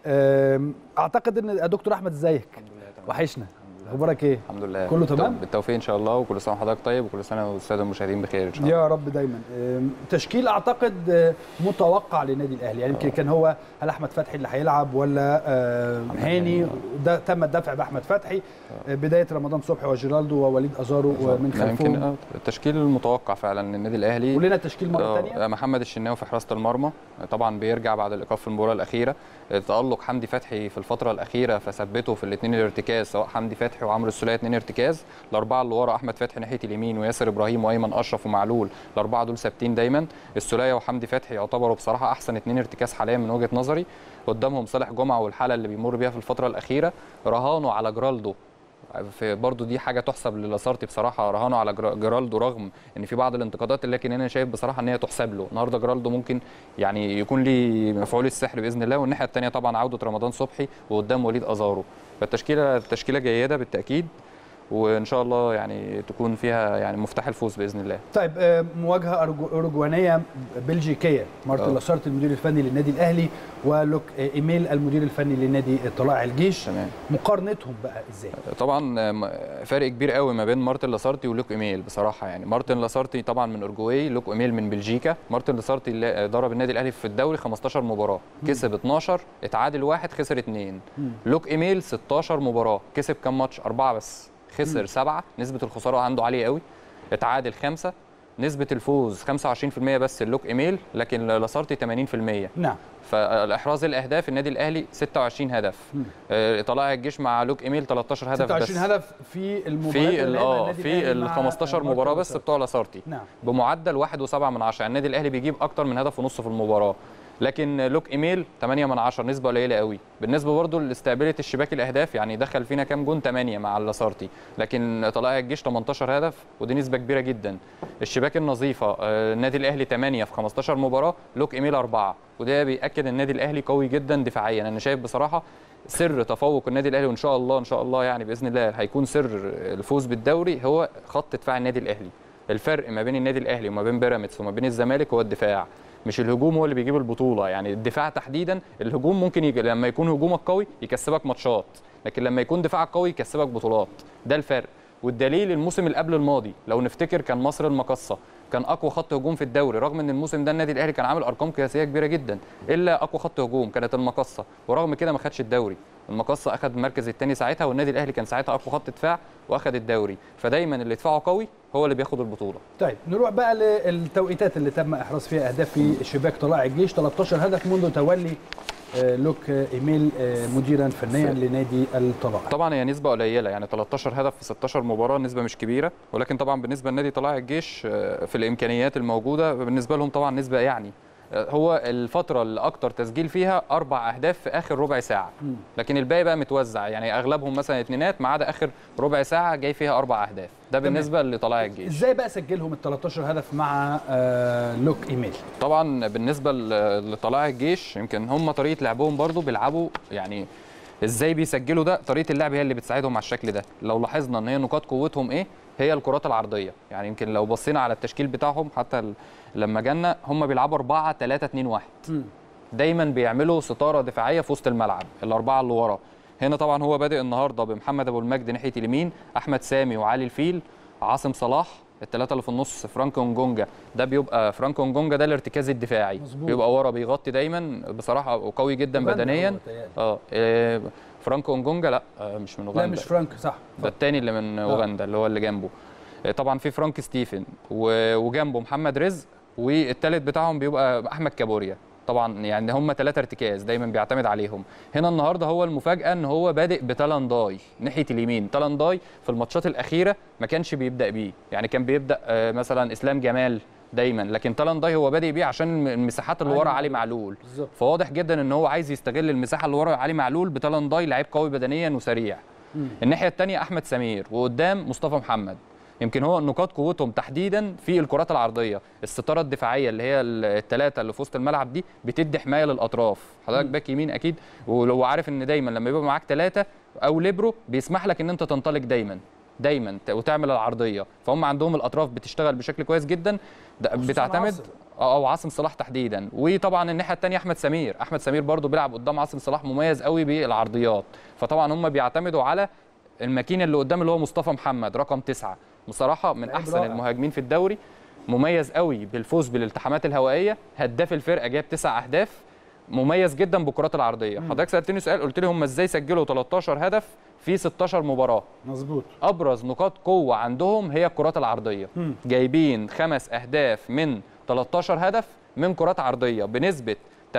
اعتقد ان دكتور احمد ازيك؟ وحشنا. اخبارك ايه؟ الحمد لله كله تمام بالتوفيق ان شاء الله، وكل سنه وحضرتك طيب، وكل سنه والساده المشاهدين بخير ان شاء الله يا رب دايما. تشكيل اعتقد متوقع للنادي الاهلي، يعني يمكن كان هو هل احمد فتحي اللي هيلعب ولا هاني؟ ده تم الدفع باحمد فتحي، بدايه رمضان صبحي وجيرالدو ووليد ازارو ومن خلفهم. يمكن التشكيل المتوقع فعلا للنادي الاهلي. ولنا التشكيل مره ثانيه. محمد الشناوي في حراسه المرمى طبعا بيرجع بعد الايقاف في المباراه الاخيره. تالق حمدي فتحي في الفتره الاخيره فثبته في الاثنين الارتكاز، سواء حمدي فتحي وعمرو السوليه اثنين ارتكاز. الاربعه اللي ورا احمد فتحي ناحيه اليمين وياسر ابراهيم وايمن اشرف ومعلول، الاربعه دول ثابتين دايما. السوليه وحمدي فتحي يعتبروا بصراحه احسن اثنين ارتكاز حاليا من وجهه نظري. قدامهم صالح جمعه والحاله اللي بيمر بيها في الفتره الاخيره. رهانوا على جرالدو، برضو دي حاجه تحسب للاسارتي بصراحه، رهانوا على جرالدو رغم ان في بعض الانتقادات، لكن انا شايف بصراحه ان هي تحسب له. النهارده جرالدو ممكن يعني يكون ليه مفعول السحر باذن الله. والناحيه الثانيه طبعا عوده رمضان صبحي وقدام وليد ازارو، فالتشكيله جيده بالتاكيد، وان شاء الله يعني تكون فيها يعني مفتاح الفوز باذن الله. طيب مواجهه اورجوانيه بلجيكيه، مارتن لاسارتي المدير الفني للنادي الاهلي ولوك ايميل المدير الفني لنادي طلائع الجيش. تمام. مقارنتهم بقى ازاي؟ طبعا فرق كبير قوي ما بين مارتن لاسارتي ولوك ايميل بصراحه. يعني مارتن لاسارتي طبعا من اورجواي، لوك ايميل من بلجيكا. مارتن لاسارتي اللي ضرب النادي الاهلي في الدوري 15 مباراه، كسب 12، اتعادل 1، خسر 2. لوك ايميل 16 مباراه، كسب كام ماتش؟ 4 بس، خسر 7، نسبة الخسارة عنده عالية قوي. اتعادل 5، نسبة الفوز 25% بس اللوك ايميل، لكن لاسارتي 80%. نعم. فالاحراز الاهداف النادي الاهلي 26 هدف. طلائع الجيش مع لوك ايميل 13 هدف 26 بس. هدف في المباراه في ال 15 مباراه بس بتوع لاسارتي. نعم. بمعدل 1.7، النادي الاهلي بيجيب اكتر من هدف ونص في المباراه. لكن لوك ايميل 8، نسبه قليله قوي. بالنسبه برضه لاستقباليه الشباك الاهداف، يعني دخل فينا كام جون؟ 8 مع اللاسارتي، لكن طلائع الجيش 18 هدف، ودي نسبه كبيره جدا. الشباك النظيفه النادي الاهلي 8 في 15 مباراه، لوك ايميل 4، وده بياكد النادي الاهلي قوي جدا دفاعيا. انا شايف بصراحه سر تفوق النادي الاهلي، وان شاء الله يعني باذن الله هيكون سر الفوز بالدوري هو خط دفاع النادي الاهلي. الفرق ما بين النادي الاهلي وما بين بيراميدز وما بين الزمالك هو الدفاع، مش الهجوم هو اللي بيجيب البطوله. يعني الدفاع تحديدا، الهجوم ممكن لما يكون هجومك قوي يكسبك ماتشات، لكن لما يكون دفاعك قوي يكسبك بطولات. ده الفرق. والدليل الموسم اللي قبل الماضي لو نفتكر كان مصر المقصه كان اقوى خط هجوم في الدوري، رغم ان الموسم ده النادي الاهلي كان عامل ارقام قياسيه كبيره جدا، الا اقوى خط هجوم كانت المقصه، ورغم كده ما خدش الدوري. المقصه اخذ المركز الثاني ساعتها، والنادي الاهلي كان ساعتها اقوى خط دفاع واخذ الدوري. فدايما اللي دفاعه قوي هو اللي بياخد البطوله. طيب نروح بقى للتوقيتات اللي تم احراز فيها اهداف في شباك طلائع الجيش. 13 هدف منذ تولي لوك ايميل مديرا فنيا لنادي الطلائع. طبعا هي نسبه قليله، يعني 13 هدف في 16 مباراه نسبه مش كبيره، ولكن طبعا بالنسبه لنادي طلائع الجيش في الامكانيات الموجوده بالنسبه لهم طبعا نسبه يعني هو الفتره اللي اكتر تسجيل فيها 4 اهداف في اخر ربع ساعه، لكن الباقي بقى متوزع، يعني اغلبهم مثلا اتنينات ما عدا اخر ربع ساعه جاي فيها 4 اهداف. ده بالنسبه لطلائع الجيش. ازاي بقى سجلهم ال 13 هدف مع لوك ايميل؟ طبعا بالنسبه لطلائع الجيش يمكن هم طريقه لعبهم برضو بيلعبوا، يعني ازاي بيسجلوا ده، طريقه اللعب هي اللي بتساعدهم على الشكل ده. لو لاحظنا ان هي نقاط قوتهم ايه، هي الكرات العرضيه. يعني يمكن لو بصينا على التشكيل بتاعهم حتى لما جالنا هم بيلعبوا 4-3-2-1. دايما بيعملوا ستاره دفاعيه في وسط الملعب، الاربعه اللي ورا. هنا طبعا هو بادئ النهارده بمحمد ابو المجد ناحيه اليمين، احمد سامي وعلي الفيل، عاصم صلاح، الثلاثه اللي في النص فرانكو نجونجا. ده بيبقى فرانكو نجونجا ده الارتكاز الدفاعي، مزبوط. بيبقى ورا بيغطي دايما بصراحه، وقوي جدا بدنيا. فرانكو نجونجا لا مش من اوغندا، لا مش فرانك، صح، ده الثاني اللي من اوغندا اللي هو اللي جنبه. طبعا في فرانك ستيفن وجنبه محمد رزق، والثالث بتاعهم بيبقى احمد كابوريا. طبعا يعني هم 3 ارتكاز دايما بيعتمد عليهم. هنا النهارده هو المفاجاه ان هو بادئ بتالنداي ناحيه اليمين. تالنداي في الماتشات الاخيره ما كانش بيبدا بيه، يعني كان بيبدا مثلا اسلام جمال دايما، لكن تالنداي هو بادئ بيه عشان المساحات اللي ورا علي معلول. فواضح جدا ان هو عايز يستغل المساحه اللي ورا علي معلول بتالنداي، لعيب قوي بدنيا وسريع. الناحيه الثانيه احمد سمير، وقدام مصطفى محمد. يمكن هو نقاط قوتهم تحديدا في الكرات العرضيه، الستاره الدفاعيه اللي هي الثلاثه اللي في وسط الملعب دي بتدي حمايه للاطراف. حضرتك باك يمين اكيد، ولو عارف ان دايما لما يبقى معاك 3 او ليبرو بيسمح لك ان انت تنطلق دايما وتعمل العرضيه. فهم عندهم الاطراف بتشتغل بشكل كويس جدا، بتعتمد او عاصم صلاح تحديدا. وطبعا الناحيه الثانيه احمد سمير برضو بيلعب قدام عاصم صلاح، مميز قوي بالعرضيات. فطبعا هم بيعتمدوا على الماكينه اللي قدام اللي هو مصطفى محمد رقم 9، بصراحه من احسن المهاجمين في الدوري، مميز قوي بالفوز بالالتحامات الهوائيه، هداف الفرقه، جاب 9 اهداف، مميز جدا بالكرات العرضيه. حضرتك سالتني سؤال قلت لي هم ازاي سجلوا 13 هدف في 16 مباراه. مظبوط. ابرز نقاط قوه عندهم هي الكرات العرضيه. جايبين 5 اهداف من 13 هدف من كرات عرضيه بنسبه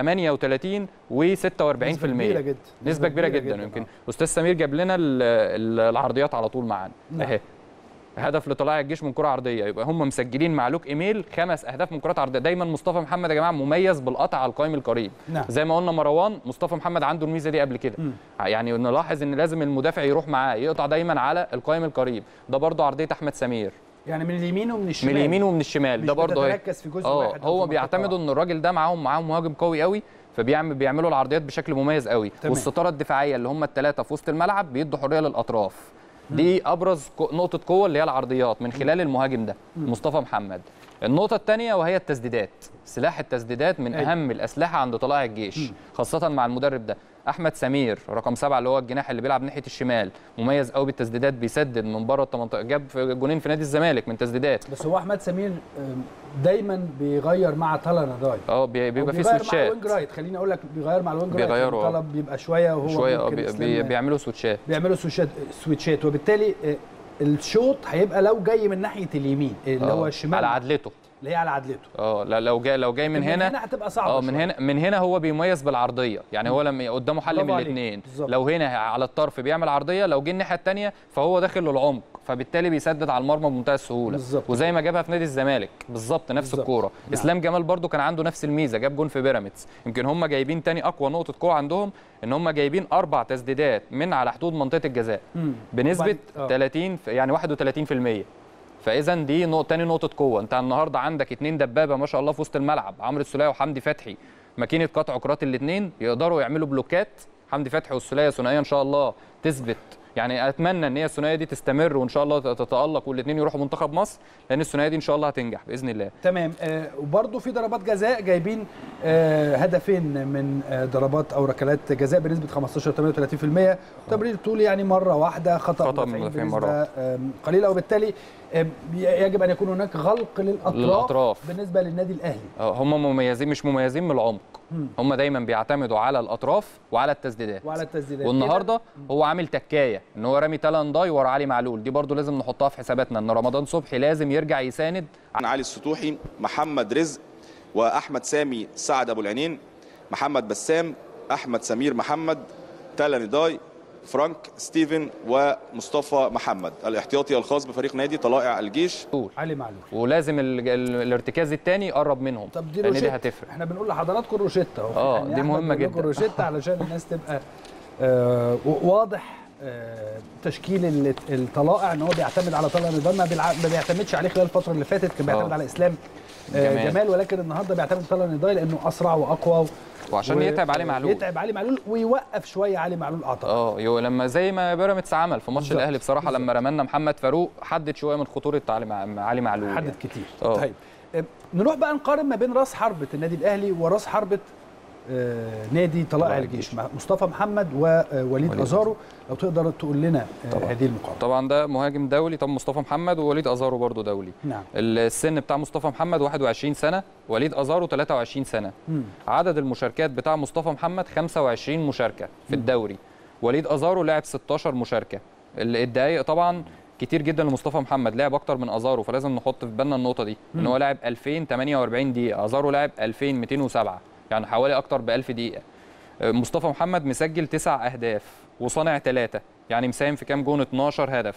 38 و46%. نسبه كبيره جدا. يمكن استاذ سمير جاب لنا العرضيات على طول معانا اهي. هدف لطلائع الجيش من كره عرضيه، يبقى هم مسجلين مع لوك ايميل 5 اهداف من كرات عرضيه. دايما مصطفى محمد يا جماعه مميز بالقطع على القائم القريب. زي ما قلنا مروان، مصطفى محمد عنده الميزه دي قبل كده. يعني نلاحظ ان لازم المدافع يروح معاه يقطع دايما على القائم القريب. ده برضه عرضيه احمد سمير، يعني من اليمين ومن الشمال. من اليمين ومن الشمال. ده برضه بيركز في جزء واحد. هو بيعتمدوا ان الراجل ده معاهم مهاجم قوي قوي، فبيعملوا العرضيات بشكل مميز قوي. والستاره الدفاعيه اللي هم الثلاثه في وسط الملعب بيدوا حريه للاطراف. دي ابرز نقطه قوه اللي هي العرضيات من خلال المهاجم ده مصطفى محمد. النقطه الثانيه وهي التسديدات. سلاح التسديدات من اهم الاسلحه عند طلائع الجيش، خاصه مع المدرب ده. احمد سمير رقم 7 اللي هو الجناح اللي بيلعب ناحيه الشمال، مميز قوي بالتسديدات، بيسدد من بره ال18، جاب جونين في نادي الزمالك من تسديدات. بس هو احمد سمير دايما بيغير مع تالنداي. بيبقى في سويتشات. مع الوينج رايت، خليني اقول لك بيغير مع الوينج رايت. طلب بيبقى شويه وهو بيعملوا سويتشات. سويتشات، وبالتالي الشوط هيبقى لو جاي من ناحيه اليمين اللي هو الشمال على عدلته، اللي هي على عدلته. لو جاي من هنا هتبقى صعبه. من هنا هو بيميز بالعرضيه. يعني هو لما قدامه حل من الاثنين، لو هنا على الطرف بيعمل عرضيه، لو جه الناحيه الثانيه فهو داخل للعمق، فبالتالي بيسدد على المرمى بمنتهى السهوله. وزي ما جابها في نادي الزمالك بالظبط نفس الكوره. اسلام جمال برده كان عنده نفس الميزه، جاب جون في بيراميدز. يمكن هم جايبين ثاني اقوى نقطه قوه عندهم ان هم جايبين 4 تسديدات من على حدود منطقه الجزاء بنسبه 30 يعني 31%. فاذا دي ثاني نقطه قوه. انت النهارده عندك 2 دبابه ما شاء الله في وسط الملعب، عمرو السوليه وحمدي فتحي، ماكينه قطع كرات الاثنين، يقدروا يعملوا بلوكات. حمدي فتحي والسوليه ثنائيه ان شاء الله تثبت، يعني اتمنى ان هي الثنائيه دي تستمر وان شاء الله تتالق والاثنين يروحوا منتخب مصر، لان الثنائيه دي ان شاء الله هتنجح باذن الله. تمام. وبرده في ضربات جزاء، جايبين هدفين من ضربات او ركلات جزاء بنسبه 15-38%. تمرير طولي يعني مره واحده، خطا بنسبه قليله، وبالتالي يجب ان يكون هناك غلق للاطراف بالنسبه للنادي الاهلي. هم مميزين، مش مميزين من العمق. هم دايما بيعتمدوا على الاطراف وعلى التسديدات. والنهارده هو عامل تكايه ان هو رامي تالنداي ورا علي معلول. دي برضو لازم نحطها في حساباتنا، ان رمضان صبحي لازم يرجع يساند. علي السطوحي، محمد رزق، واحمد سامي، سعد ابو العينين، محمد بسام، احمد سمير محمد، تالنداي، فرانك ستيفن ومصطفى محمد. الاحتياطي الخاص بفريق نادي طلائع الجيش علي معلول. ولازم الارتكاز الثاني يقرب منهم، طب دي لان دي روشيتا، هتفرق. احنا بنقول لحضراتكم الروشيتا اهو. يعني دي مهمه جدا الروشيتا علشان الناس تبقى واضح تشكيل الطلائع ان هو بيعتمد على طلائع رضوان، ما بيعتمدش عليه خلال الفتره اللي فاتت، كان بيعتمد على اسلام جمال، ولكن النهارده بيعتمد طلائع رضوان لانه اسرع واقوى وعشان يتعب علي معلول، يتعب علي معلول ويوقف شويه علي معلول اعتقد. لما زي ما بيراميدز عمل في ماتش بالزبط. الاهلي بصراحه بالزبط. لما رمالنا محمد فاروق حدد شويه من خطوره علي معلول، حدد كتير. طيب نروح بقى نقارن ما بين راس حربه النادي الاهلي وراس حربه نادي طلائع الجيش، مصطفى محمد ووليد أزارو. لو تقدر تقول لنا هذه المقارنه. طبعا ده مهاجم دولي، طب مصطفى محمد ووليد أزارو برضو دولي. نعم. السن بتاع مصطفى محمد 21 سنه، وليد أزارو 23 سنه. عدد المشاركات بتاع مصطفى محمد 25 مشاركه في الدوري، وليد أزارو لعب 16 مشاركه. الدقائق طبعا كتير جدا لمصطفى محمد، لعب اكتر من أزارو، فلازم نحط في بالنا النقطه دي ان هو لعب 2048 دقيقه، أزارو لعب 2207، يعني حوالي اكتر ب 1000 دقيقه. مصطفى محمد مسجل 9 اهداف وصانع 3، يعني مساهم في كام جون؟ 12 هدف،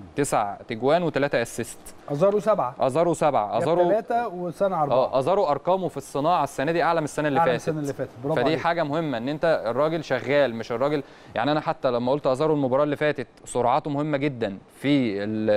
9 تجوان و3 اسيست. أزارو 7. أزارو 7. أزارو 3 وصنع 4. أزارو ارقامه في الصناعه السنه دي اعلى من السنه اللي فاتت. برافو فدي عليك. حاجه مهمه ان انت الراجل شغال، مش الراجل يعني انا حتى لما قلت أزارو المباراه اللي فاتت سرعته مهمه جدا في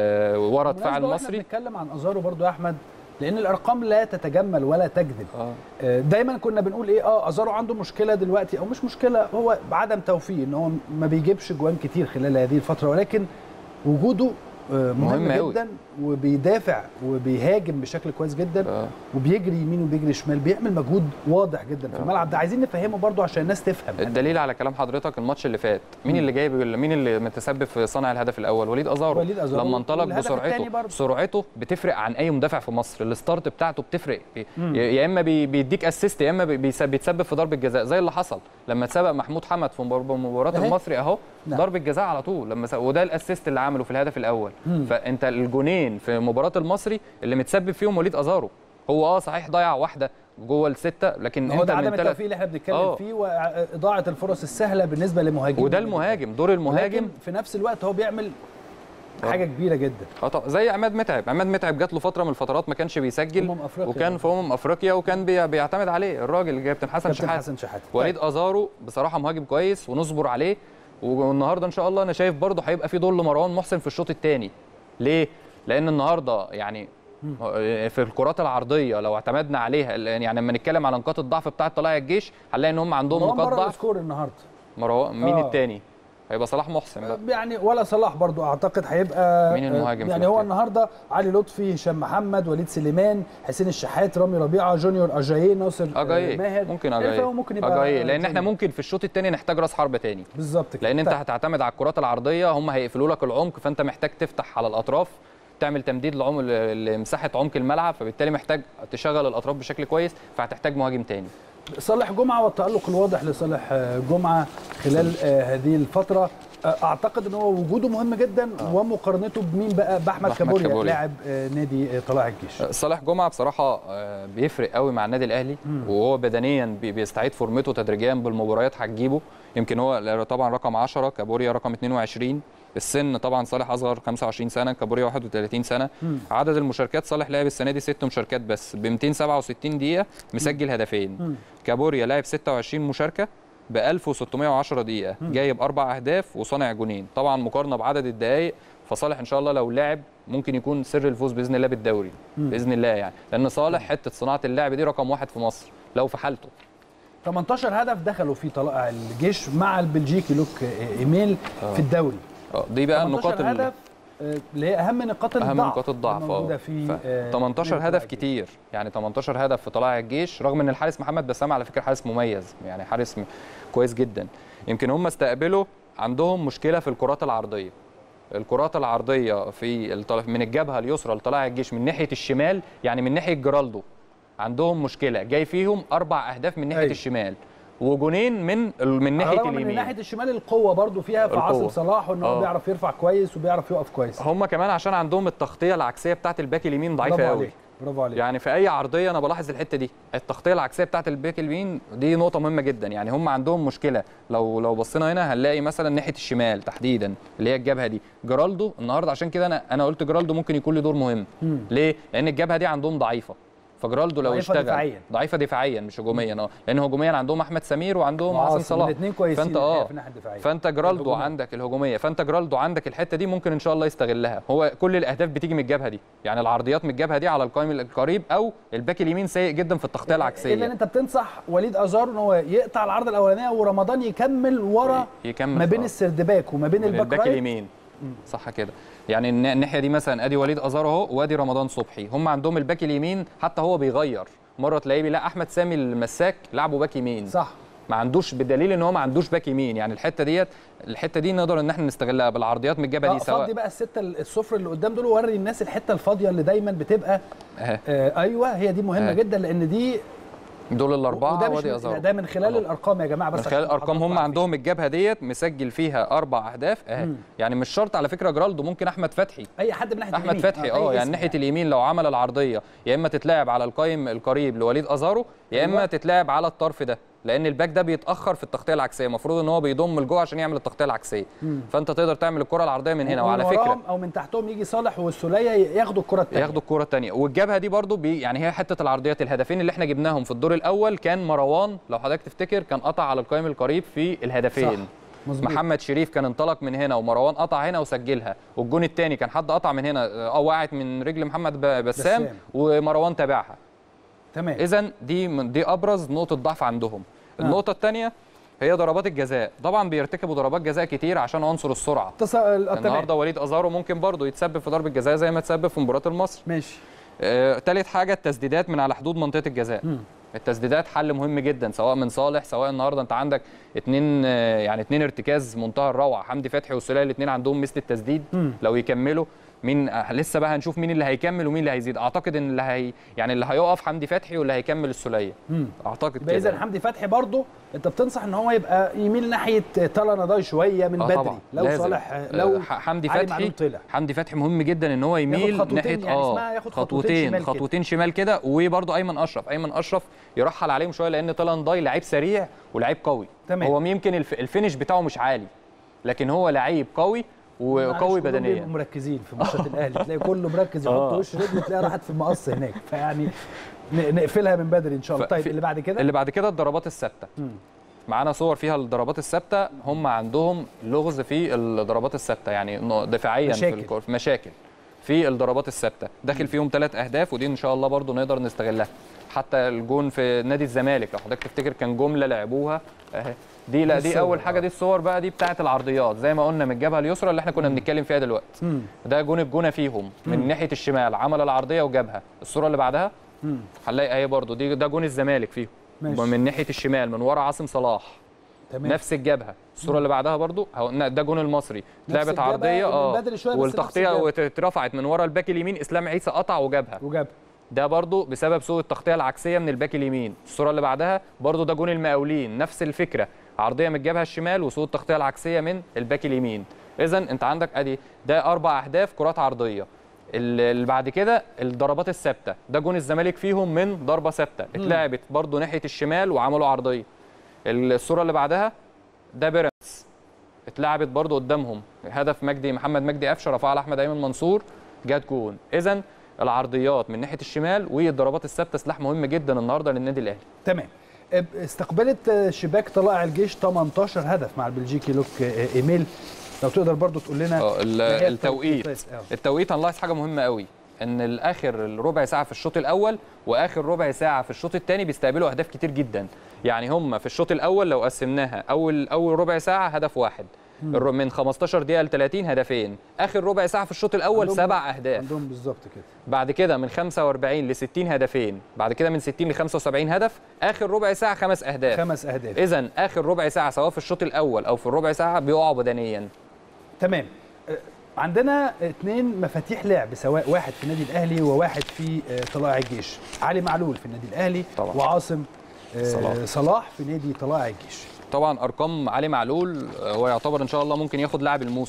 ورا دفاع المصري. بنتكلم عن أزارو برضو يا احمد لان الارقام لا تتجمل ولا تكذب. دايما كنا بنقول ايه أزارو عنده مشكله دلوقتي او مش مشكله، هو بعدم توفيق ان هو ما بيجيبش جوان كتير خلال هذه الفتره، ولكن وجوده مهم جدا وبيدافع وبيهاجم بشكل كويس جدا وبيجري يمين وبيجري شمال، بيعمل مجهود واضح جدا في الملعب ده. عايزين نفهمه برضو عشان الناس تفهم. الدليل على كلام حضرتك الماتش اللي فات، مين اللي متسبب في صنع الهدف الاول؟ وليد أزارو. لما انطلق بسرعته، سرعته بتفرق عن اي مدافع في مصر، الستارت بتاعته بتفرق، يا اما بيديك اسيست يا اما بيتسبب في ضربه جزاء، زي اللي حصل لما اتسبق محمود حمد في مباراه المصري اهو. ضربه جزاء على طول لما وده الاسيست اللي عمله في الهدف الاول. فانت الجونين في مباراه المصري اللي متسبب فيهم وليد أزارو. هو صحيح ضيع واحده جوه السته، لكن هو ده عدم التوفيق اللي احنا بنتكلم فيه واضاعه الفرص السهله بالنسبه للمهاجمين، وده المهاجم، دور المهاجم. في نفس الوقت هو بيعمل حاجه كبيره جدا. زي عماد متعب جات له فتره من الفترات ما كانش بيسجل، وكان في افريقيا وكان بيعتمد عليه الراجل كابتن حسن شحاته. وليد أزارو بصراحه مهاجم كويس ونصبر عليه، والنهارده ان شاء الله انا شايف برضه هيبقى في دور لمروان محسن في الشوط الثاني. ليه؟ لان النهارده يعني في الكرات العرضيه لو اعتمدنا عليها، يعني لما نتكلم على نقاط الضعف بتاعه طلائع الجيش هنلاقي ان هم عندهم نقاط ضعف. سكور النهارده مروان مين الثاني؟ هيبقى صلاح محسن بقى. يعني ولا صلاح برضو اعتقد هيبقى مين المهاجم؟ يعني هو النهارده علي لطفي، هشام محمد، وليد سليمان، حسين الشحات، رامي ربيعه، جونيور اجاييه، ناصر ماهر. ممكن اجاييه لان احنا ممكن في الشوط الثاني نحتاج راس حربه ثاني بالظبط كده، لان انت هتعتمد على الكرات العرضيه، هم هيقفلوا لك العمق، فانت محتاج تفتح على الاطراف، تعمل تمديد لمساحه عمق الملعب، فبالتالي محتاج تشغل الاطراف بشكل كويس، فهتحتاج مهاجم ثاني. صالح جمعه والتالق الواضح لصالح جمعه خلال هذه الفتره، اعتقد ان هو وجوده مهم جدا. ومقارنته بمين بقى؟ باحمد كابوريا لاعب نادي طلائع الجيش. صالح جمعه بصراحه بيفرق قوي مع النادي الاهلي، وهو بدنيا بيستعيد فورمته تدريجيا بالمباريات هتجيبه. يمكن هو طبعا رقم 10، كابوريا رقم 22. السن طبعا صالح اصغر 25 سنه، كابوريا 31 سنه. عدد المشاركات صالح لعب السنه دي 6 مشاركات بس ب 267 دقيقه، مسجل هدفين. كابوريا لعب 26 مشاركه ب 1610 دقيقه، جايب 4 اهداف وصانع جونين. طبعا مقارنه بعدد الدقائق، فصالح ان شاء الله لو لعب ممكن يكون سر الفوز باذن الله بالدوري باذن الله، يعني لان صالح حته صناعه اللعب دي رقم 1 في مصر لو في حالته. 18 هدف دخلوا في طلائع الجيش مع البلجيكي لوك ايميل في الدوري. دي بقى النقاط اللي هي اهم نقاط الضعف، نقاط الضعف موجوده في 18 هدف كتير، يعني 18 هدف في طلائع الجيش، رغم ان الحارس محمد بسام على فكره حارس مميز، يعني حارس كويس جدا. يمكن هم استقبلوا عندهم مشكله في الكرات العرضيه. الكرات العرضيه من الجبهه اليسرى لطلائع الجيش من ناحيه الشمال، يعني من ناحيه جيرالدو عندهم مشكله، جاي فيهم 4 اهداف من ناحيه الشمال وجونين من ناحيه اليمين. من ناحيه الشمال القوه برضو فيها في عاصم صلاح، وان هو بيعرف يرفع كويس وبيعرف يقف كويس. هم كمان عشان عندهم التغطيه العكسيه بتاعه الباك اليمين ضعيفه قوي، برافو عليك. يعني في اي عرضيه انا بلاحظ الحته دي، التغطيه العكسيه بتاعه الباك اليمين دي نقطه مهمه جدا. يعني هم عندهم مشكله، لو بصينا هنا هنلاقي مثلا ناحيه الشمال تحديدا اللي هي الجبهه دي، جرالدو النهارده عشان كده انا قلت جرالدو ممكن يكون له دور مهم. ليه؟ لان الجبهه دي عندهم ضعيفه، فجرالدو لو اشتغل ضعيفه دفاعيا مش هجوميا، لان هجوميا عندهم احمد سمير وعندهم عاصم صلاح، الاثنين كويسين فانت فانت جرالدو عندك الهجوميه، فانت جرالدو عندك الحته دي ممكن ان شاء الله يستغلها. هو كل الاهداف بتيجي من الجبهه دي، يعني العرضيات من الجبهه دي على القائم القريب، او الباك اليمين سيء جدا في التغطيه العكسيه. اذا انت بتنصح وليد ازارو ان هو يقطع العرض الاولانيه ورمضان يكمل ورا، ما بين السردباك وما بين الباك اليمين. صح كده. يعني الناحيه دي مثلا ادي وليد ازارو اهو، وادي رمضان صبحي، هم عندهم الباك اليمين حتى هو بيغير، مره تلاقيه لا احمد سامي المساك لعبه باك يمين، صح، ما عندوش، بدليل ان هو ما عندوش باك يمين. يعني الحته دي نقدر ان احنا نستغلها بالعرضيات من الجبهه دي. سواء فضي بقى السته الصفر اللي قدام دول، ووري الناس الحته الفاضيه اللي دايما بتبقى ايوه هي دي مهمه جدا، لان دي دول الاربعه وادي ازارو. ده من خلال الارقام يا جماعه، بس من خلال الارقام هم عندهم الجبهه ديت مسجل فيها 4 اهداف يعني مش شرط على فكره جرالدو، ممكن احمد فتحي، اي حد من ناحيه احمد فتحي يعني ناحيه اليمين لو عمل العرضيه يا اما تتلعب على القايم القريب لوليد ازارو، يا اما تتلعب على الطرف ده، لان الباك ده بيتاخر في التغطيه العكسيه، المفروض ان هو بيضم لجوه عشان يعمل التغطيه العكسيه. فانت تقدر تعمل الكره العرضيه من هنا، وعلى فكره او من تحتهم يجي صالح والسوليه ياخدوا الكره الثانيه والجبهه دي برده يعني هي حته العرضيات. الهدفين اللي احنا جبناهم في الدور الاول كان مروان لو حضرتك تفتكر كان قطع على القائم القريب في الهدفين، محمد شريف كان انطلق من هنا ومروان قطع هنا وسجلها، والجون الثاني كان حد قطع من هنا وقعت من رجل محمد بسام ومروان تابعها. تمام. اذا دي ابرز نقطه ضعف عندهم. النقطه الثانيه هي ضربات الجزاء، طبعا بيرتكبوا ضربات جزاء كتير عشان عنصر السرعه. النهارده وليد ازارو ممكن برضه يتسبب في ضربه جزاء زي ما تسبب في مباراه المصري. ماشي. ثالث حاجه التسديدات من على حدود منطقه الجزاء. التسديدات حل مهم جدا، سواء من صالح سواء النهارده انت عندك اتنين ارتكاز منتهى الروعه، حمدي فتحي والسوليه الاثنين عندهم مثل التسديد. لو يكملوا مين لسه بقى هنشوف مين اللي هيكمل ومين اللي هيزيد. اعتقد ان اللي هيقف حمدي فتحي واللي هيكمل السوليه. اعتقد كده. اذا حمدي فتحي برضه انت بتنصح ان هو يبقى يميل ناحيه طلع نضاي شويه من بدري طبعا. لو لازم. صالح لو حمدي فتحي مهم جدا ان هو يميل ناحيه يعني خطوتين شمال كده. وبرضه ايمن اشرف يرحل عليهم شويه، لان طلع نضاي لعيب سريع ولاعيب قوي. تمام. هو يمكن الفينش بتاعه مش عالي، لكن هو لعيب قوي وقوي بدنيا. مركزين في ماتشات الاهلي تلاقي كله مركز يحط وش رجله تلاقي راحت في المقص هناك، فيعني نقفلها من بدري ان شاء الله. طيب اللي بعد كده الضربات الثابته. معانا صور فيها الضربات الثابته، هم عندهم لغز في الضربات الثابته، يعني دفاعيا في مشاكل في الضربات الثابته، داخل فيهم 3 اهداف، ودي ان شاء الله برضو نقدر نستغلها. حتى الجون في نادي الزمالك لو حضرتك تفتكر كان جمله لعبوها اهي دي. لا دي اول حاجه، دي الصور بقى دي بتاعه العرضيات زي ما قلنا من الجبهه اليسرى اللي احنا كنا بنتكلم فيها دلوقتي. ده جون الجونه فيهم من ناحيه الشمال، عمل العرضيه وجابها. الصوره اللي بعدها هنلاقي اهي برضو ده جون الزمالك فيهم من ناحيه الشمال من ورا عاصم صلاح. تمام. نفس الجبهه. الصوره اللي بعدها برضو ده جون المصري، لعبه عرضيه والتغطيه واترفعت من ورا الباك اليمين، اسلام عيسى قطع وجابها. ده برضو بسبب سوء التغطيه العكسيه من الباك اليمين. الصوره اللي بعدها برضو ده جون المقاولين، نفس الفكره، عرضيه من الجبهه الشمال وسوء التغطيه العكسيه من الباك اليمين. اذا انت عندك ادي ده 4 اهداف كرات عرضيه. اللي بعد كده الضربات الثابته، ده جون الزمالك فيهم من ضربه ثابته اتلعبت برضو ناحيه الشمال وعملوا عرضيه. الصوره اللي بعدها ده بيراميدز اتلعبت برضو قدامهم، هدف محمد مجدي قفشه رفعها على احمد ايمن منصور جت جون. اذا العرضيات من ناحيه الشمال والضربات الثابته سلاح مهم جدا النهارده للنادي الاهلي. تمام. استقبلت شباك طلائع الجيش 18 هدف مع البلجيكي لوك ايميل، لو تقدر برضو تقول لنا التوقيت هنلاحظ حاجه مهمه قوي، ان الاخر الربع ساعه في الشوط الاول واخر ربع ساعه في الشوط الثاني بيستقبلوا اهداف كتير جدا. يعني هم في الشوط الاول لو قسمناها اول ربع ساعه هدف واحد، من 15 دقيقه ل 30 هدفين، اخر ربع ساعه في الشوط الاول 7 اهداف عندهم بالظبط كده. بعد كده من 45 ل 60 هدفين، بعد كده من 60 ل 75 هدف، اخر ربع ساعه 5 اهداف. اذا اخر ربع ساعه سواء في الشوط الاول او في الربع ساعه بيقعوا بدنيا. تمام. عندنا 2 مفاتيح لعب، سواء واحد في النادي الاهلي وواحد في طلائع الجيش، علي معلول في النادي الاهلي طبعا. وعاصم صلاح في نادي طلائع الجيش. طبعا ارقام علي معلول هو يعتبر ان شاء الله ممكن ياخد لاعب الموسم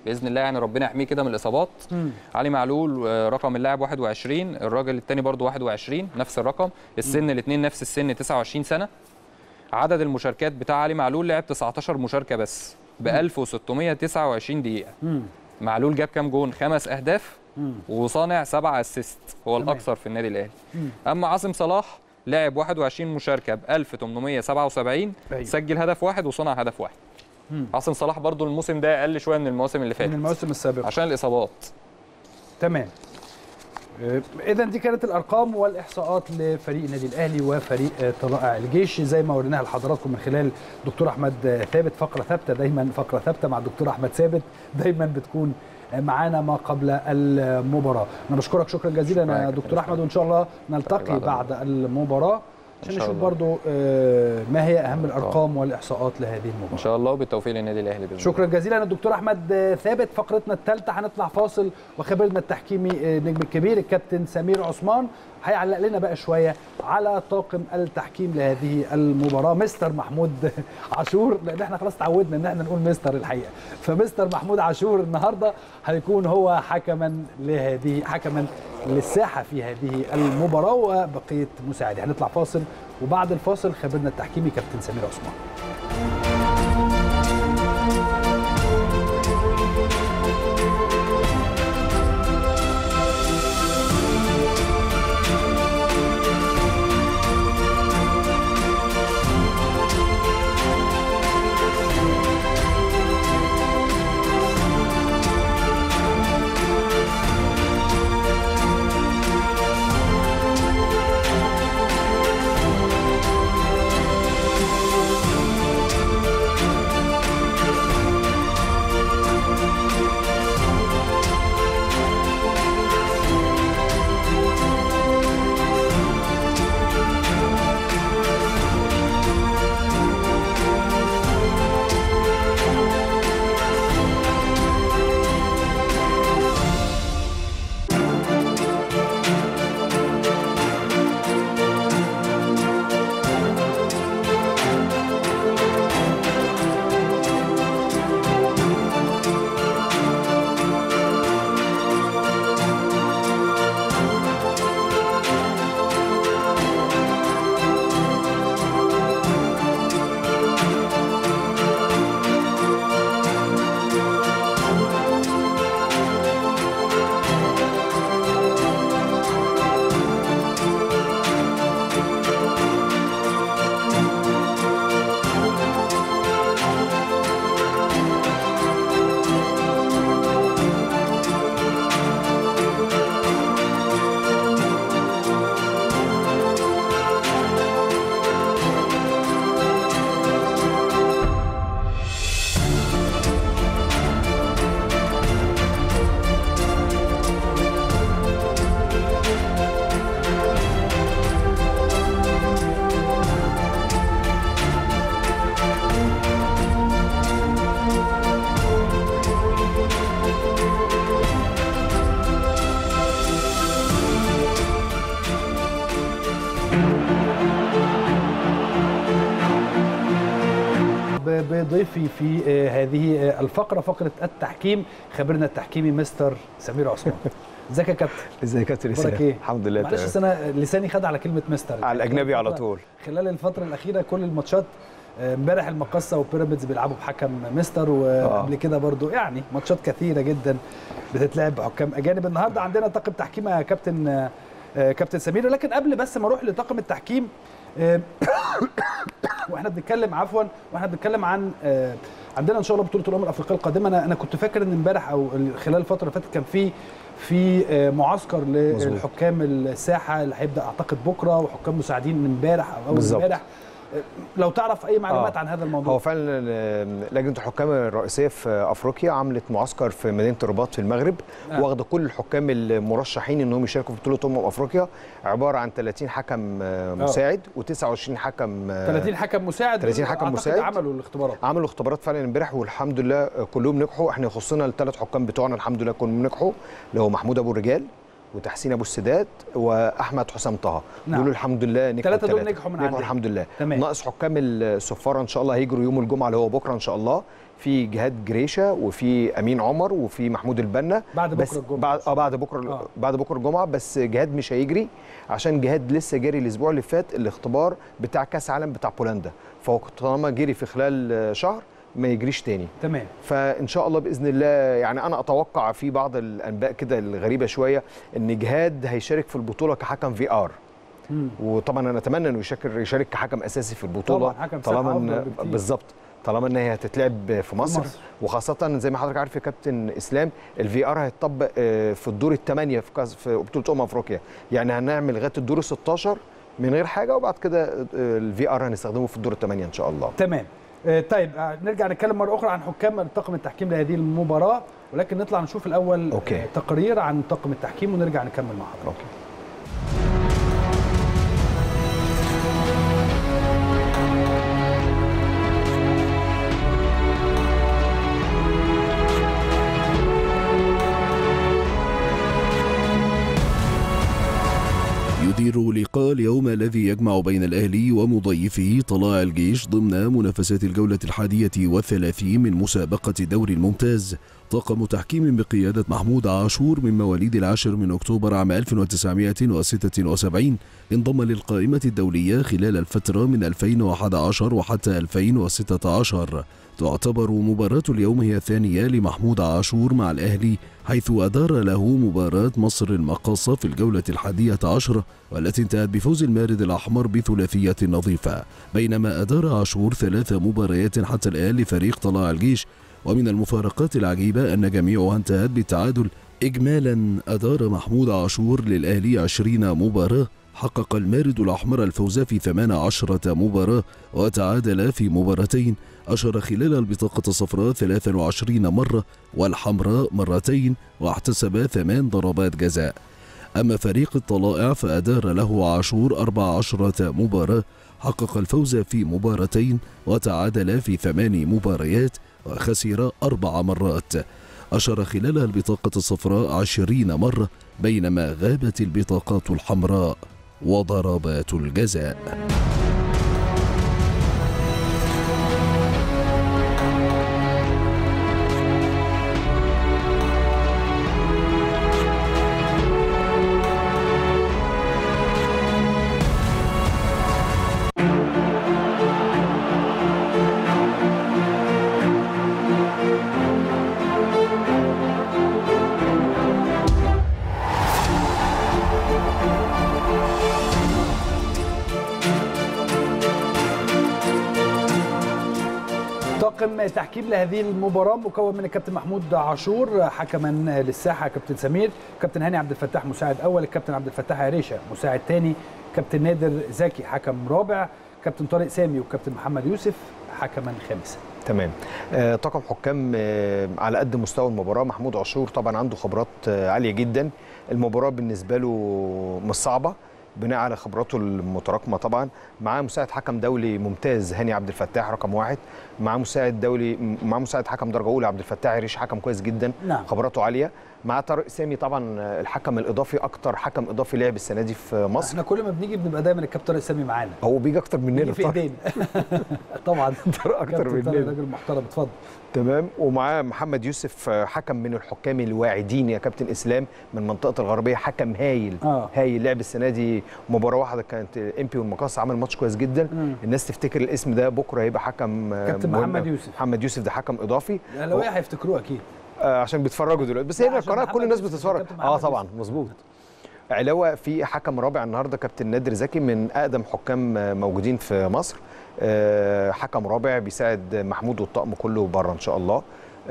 باذن الله، يعني ربنا يحميه كده من الاصابات. علي معلول رقم اللاعب 21، الراجل الثاني برضو 21 نفس الرقم، السن الاثنين نفس السن 29 سنه. عدد المشاركات بتاع علي معلول لعب 19 مشاركه بس ب 1629 دقيقه. معلول جاب كام جون؟ 5 اهداف وصانع 7 اسيست، هو الاكثر في النادي الاهلي. اما عاصم صلاح لعب 21 مشاركه ب 1877، سجل هدف واحد وصنع هدف واحد. عاصم صلاح برضو الموسم ده اقل شويه من المواسم اللي فاتت، من المواسم السابقه عشان الاصابات. تمام. اذا دي كانت الارقام والاحصاءات لفريق النادي الاهلي وفريق طلائع الجيش زي ما وريناها لحضراتكم من خلال دكتور احمد ثابت. فقره ثابته دايما، فقره ثابته مع الدكتور احمد ثابت دايما بتكون معانا ما قبل المباراه. انا بشكرك شكرا جزيلا يا دكتور احمد، وان شاء الله نلتقي بعد المباراه عشان نشوف برضو ما هي اهم الارقام والاحصاءات لهذه المباراه. ان شاء الله وبالتوفيق للنادي الاهلي باذن الله. شكرا جزيلا الدكتور احمد ثابت. فقرتنا الثالثه هنطلع فاصل، وخبيرنا التحكيمي النجم الكبير الكابتن سمير عثمان هيعلق لنا بقى شويه على طاقم التحكيم لهذه المباراه. مستر محمود عاشور، لان احنا خلاص تعودنا ان احنا نقول مستر الحقيقه، فمستر محمود عاشور النهارده هيكون هو حكما للساحه في هذه المباراه وبقيه مساعدين. هنطلع فاصل، وبعد الفاصل خبيرنا التحكيمي كابتن سمير عثمان. بضيفي في هذه الفقره، فقره التحكيم، خبيرنا التحكيمي مستر سمير عثمان. ازيك يا كابتن؟ ازيك يا كابتن اسلام؟ الحمد لله تمام. معلش انا لساني خد على كلمه مستر، على الاجنبي على طول. خلال الفتره الاخيره كل الماتشات، امبارح المقصه وبيراميدز بيلعبوا بحكم مستر، وقبل كده برضو يعني ماتشات كثيره جدا بتتلعب بحكام اجانب. النهارده عندنا طاقم تحكيم يا كابتن سمير، لكن قبل بس ما اروح لطاقم التحكيم واحنا بنتكلم عن عندنا ان شاء الله بطوله الامم الافريقيه القادمه. انا كنت فاكر ان امبارح او خلال الفتره اللي فاتت كان في معسكر للحكام الساحه اللي هيبدا اعتقد بكره، وحكام مساعدين امبارح او اول امبارح. لو تعرف اي معلومات عن هذا الموضوع. هو فعلا لجنه الحكام الرئيسيه في افريقيا عملت معسكر في مدينه الرباط في المغرب، واخده كل الحكام المرشحين انهم يشاركوا في بطوله حكام عباره عن 30 حكم مساعد و29 حكم 30 حكم مساعد. 30 حكم مساعد عملوا اختبارات فعلا امبارح، والحمد لله كلهم نجحوا. احنا يخصنا ال3 حكام بتوعنا الحمد لله كلهم نجحوا، اللي هو محمود ابو الرجال وتحسين ابو السادات واحمد حسام طه. نعم. دول الحمد لله نجحوا. الثلاثه دول نجحوا من عندنا الحمد لله. تمام. ناقص حكام الصفاره ان شاء الله هيجروا يوم الجمعه اللي هو بكره ان شاء الله، في جهاد جريشه وفي امين عمر وفي محمود البنا بعد بكره الجمعه. بعد بكره الجمعه، بس جهاد مش هيجري عشان جهاد لسه جاري الاسبوع اللي فات الاختبار بتاع كاس عالم بتاع بولندا، فهو طالما جري في خلال شهر ما يجريش تاني. تمام. فان شاء الله باذن الله، يعني انا اتوقع في بعض الانباء كده الغريبه شويه ان جهاد هيشارك في البطوله كحكم VR، وطبعا انا اتمنى انه يشارك كحكم اساسي في البطوله طالما بالظبط، طالما ان هي هتتلعب في مصر. وخاصه زي ما حضرتك عارف يا كابتن اسلام الVR هيتطبق في الدور الثمانيه في بطوله افريقيا، يعني هنعمل لغايه الدور 16 من غير حاجه، وبعد كده الVR هنستخدمه في الدور الثمانيه ان شاء الله. تمام. طيب نرجع نتكلم مره اخرى عن حكام طاقم التحكيم لهذه المباراه، ولكن نطلع نشوف الاول تقرير عن طاقم التحكيم ونرجع نكمل مع حضرتك. يدير لقاء اليوم الذي يجمع بين الأهلي ومضيفه طلائع الجيش ضمن منافسات الجولة 31 من مسابقة الدوري الممتاز طاقم تحكيم بقيادة محمود عاشور من مواليد 10 من أكتوبر عام 1976 انضم للقائمة الدولية خلال الفترة من 2011 وحتى 2016. تعتبر مباراة اليوم هي الثانية لمحمود عاشور مع الأهلي، حيث أدار له مباراة مصر المقاصة في الجولة 11 والتي انتهت بفوز المارد الأحمر بثلاثية نظيفة، بينما أدار عاشور 3 مباريات حتى الآن لفريق طلائع الجيش. ومن المفارقات العجيبة أن جميعها انتهت بالتعادل. إجمالا أدار محمود عاشور للأهلي 20 مباراة، حقق المارد الأحمر الفوز في 18 مباراة وتعادل في مباراتين، أشر خلال البطاقة الصفراء 23 مرة والحمراء مرتين، واحتسب 8 ضربات جزاء. أما فريق الطلائع فأدار له عاشور 14 مباراة، حقق الفوز في مباراتين وتعادل في 8 مباريات وخسر 4 مرات، أشر خلالها البطاقة الصفراء 20 مرة، بينما غابت البطاقات الحمراء وضربات الجزاء. طاقم تحكيم لهذه المباراه مكون من الكابتن محمود عاشور حكما للساحه، كابتن سمير، كابتن هاني عبد الفتاح مساعد اول، الكابتن عبد الفتاح عريشه مساعد ثاني، كابتن نادر زكي حكم رابع، كابتن طارق سامي وكابتن محمد يوسف حكما خامسا. تمام. طاقم حكام على قد مستوى المباراه. محمود عاشور طبعا عنده خبرات عاليه جدا، المباراه بالنسبه له مش صعبه بناء على خبراته المتراكمه. طبعا معاه مساعد حكم دولي ممتاز هاني عبد الفتاح رقم 1، معاه مساعد حكم درجه اولى عبد الفتاح عريش حكم كويس جدا. نعم. خبراته عاليه. معاه طارق سامي طبعا الحكم الاضافي، اكتر حكم اضافي لعب السنه دي في مصر. احنا كل ما بنيجي بنبقى دايما الكابتن طارق سامي معانا، هو بيجي اكتر مننا في ايدينا طبعا اكتر مننا، راجل محترم. اتفضل. تمام. ومعاه محمد يوسف حكم من الحكام الواعدين يا كابتن اسلام من منطقه الغربيه، حكم هايل. هايل، لعب السنه دي مباراه واحده كانت امبي والمقاص، عمل ماتش كويس جدا. الناس تفتكر الاسم ده بكره هيبقى حكم كابتن محمد يوسف. محمد يوسف ده حكم اضافي، الاهلاويه هيفتكروه اكيد عشان بيتفرجوا دلوقتي، بس هي القناه كل الناس بتتفرج. طبعا مظبوط. علاوه في حكم رابع النهارده كابتن نادر زكي من اقدم حكام موجودين في مصر، حكم رابع بيساعد محمود والطقم كله بره ان شاء الله،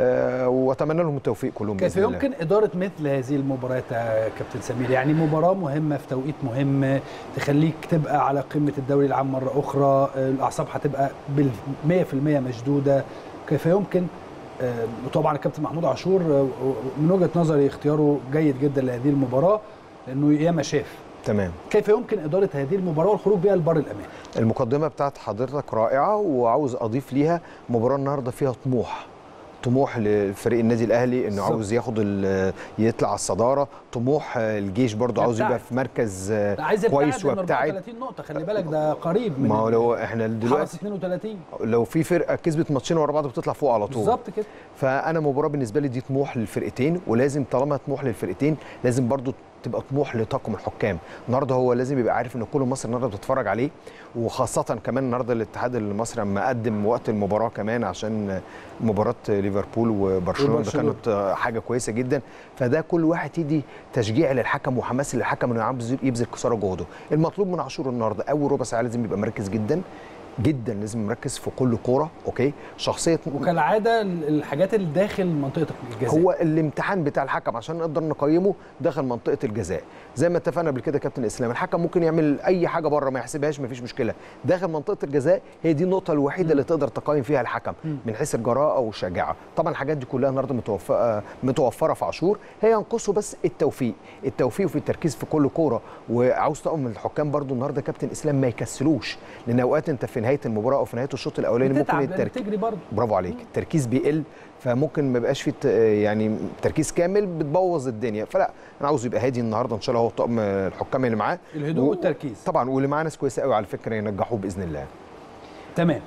واتمنى لهم التوفيق كلهم كيف يمكن اداره مثل هذه المباريات يا كابتن سمير؟ يعني مباراه مهمه في توقيت مهم تخليك تبقى على قمه الدوري العام مره اخرى، الاعصاب هتبقى بال 100% مشدوده، كيف يمكن وطبعا الكابتن محمود عاشور من وجهه نظري اختياره جيد جدا لهذه المباراه لانه ياما شاف. تمام. كيف يمكن اداره هذه المباراه والخروج بها لبر الامان؟ المقدمه بتاعت حضرتك رائعه، وعاوز اضيف ليها مباراه النهارده فيها طموح لفريق النادي الاهلي انه عاوز ياخد يطلع على الصداره، طموح الجيش برضو عاوز يبقى في مركز كويس وبتاعد 34 نقطه، خلي بالك ده قريب من ما هو لو احنا دلوقتي 32 لو في فرقه كسبت ماتشين ورا بعض بتطلع فوق على طول بالظبط كده. فانا مباراه بالنسبه لي دي طموح للفرقتين، ولازم طالما طموح للفرقتين لازم برضو تبقى طموح لطاقم الحكام. النهارده هو لازم يبقى عارف ان كل مصر النهارده بتتفرج عليه، وخاصه كمان النهارده الاتحاد المصري لما قدم وقت المباراه كمان عشان مباراه ليفربول وبرشلونه ده كانت حاجه كويسه جدا. فده كل واحد يدي تشجيع للحكم وحماس للحكم انه يبذل قصارى جهده. المطلوب من عاشور النهارده اول ربع ساعه لازم يبقى مركز جدا جدا، لازم مركز في كل كوره. اوكي شخصيه وكالعاده الحاجات اللي داخل منطقه الجزاء هو الامتحان بتاع الحكم عشان نقدر نقيمه داخل منطقه الجزاء. زي ما اتفقنا قبل كده كابتن اسلام، الحكم ممكن يعمل اي حاجه بره ما يحسبهاش، ما فيش مشكله. داخل منطقه الجزاء هي دي النقطه الوحيده اللي تقدر تقيم فيها الحكم من حيث الجراءه والشجاعه. طبعا الحاجات دي كلها النهارده متوفره في عاشور، هي ينقصه بس التوفيق وفي التركيز في كل كوره. وعاوز طقم من الحكام برضو النهارده كابتن اسلام ما يكسلوش، لان اوقات انت في نهايه المباراه او في نهايه الشوط الاولاني ممكن تجري برضه. برافو عليك، التركيز بيقل، فممكن ما يبقاش في يعني تركيز كامل بتبوظ الدنيا. فلا انا عاوز يبقى هادي النهارده ان شاء الله، هو طقم الحكام اللي معاه الهدوء والتركيز طبعا، واللي معاه ناس كويسه قوي على فكره ينجحوه باذن الله. تمام.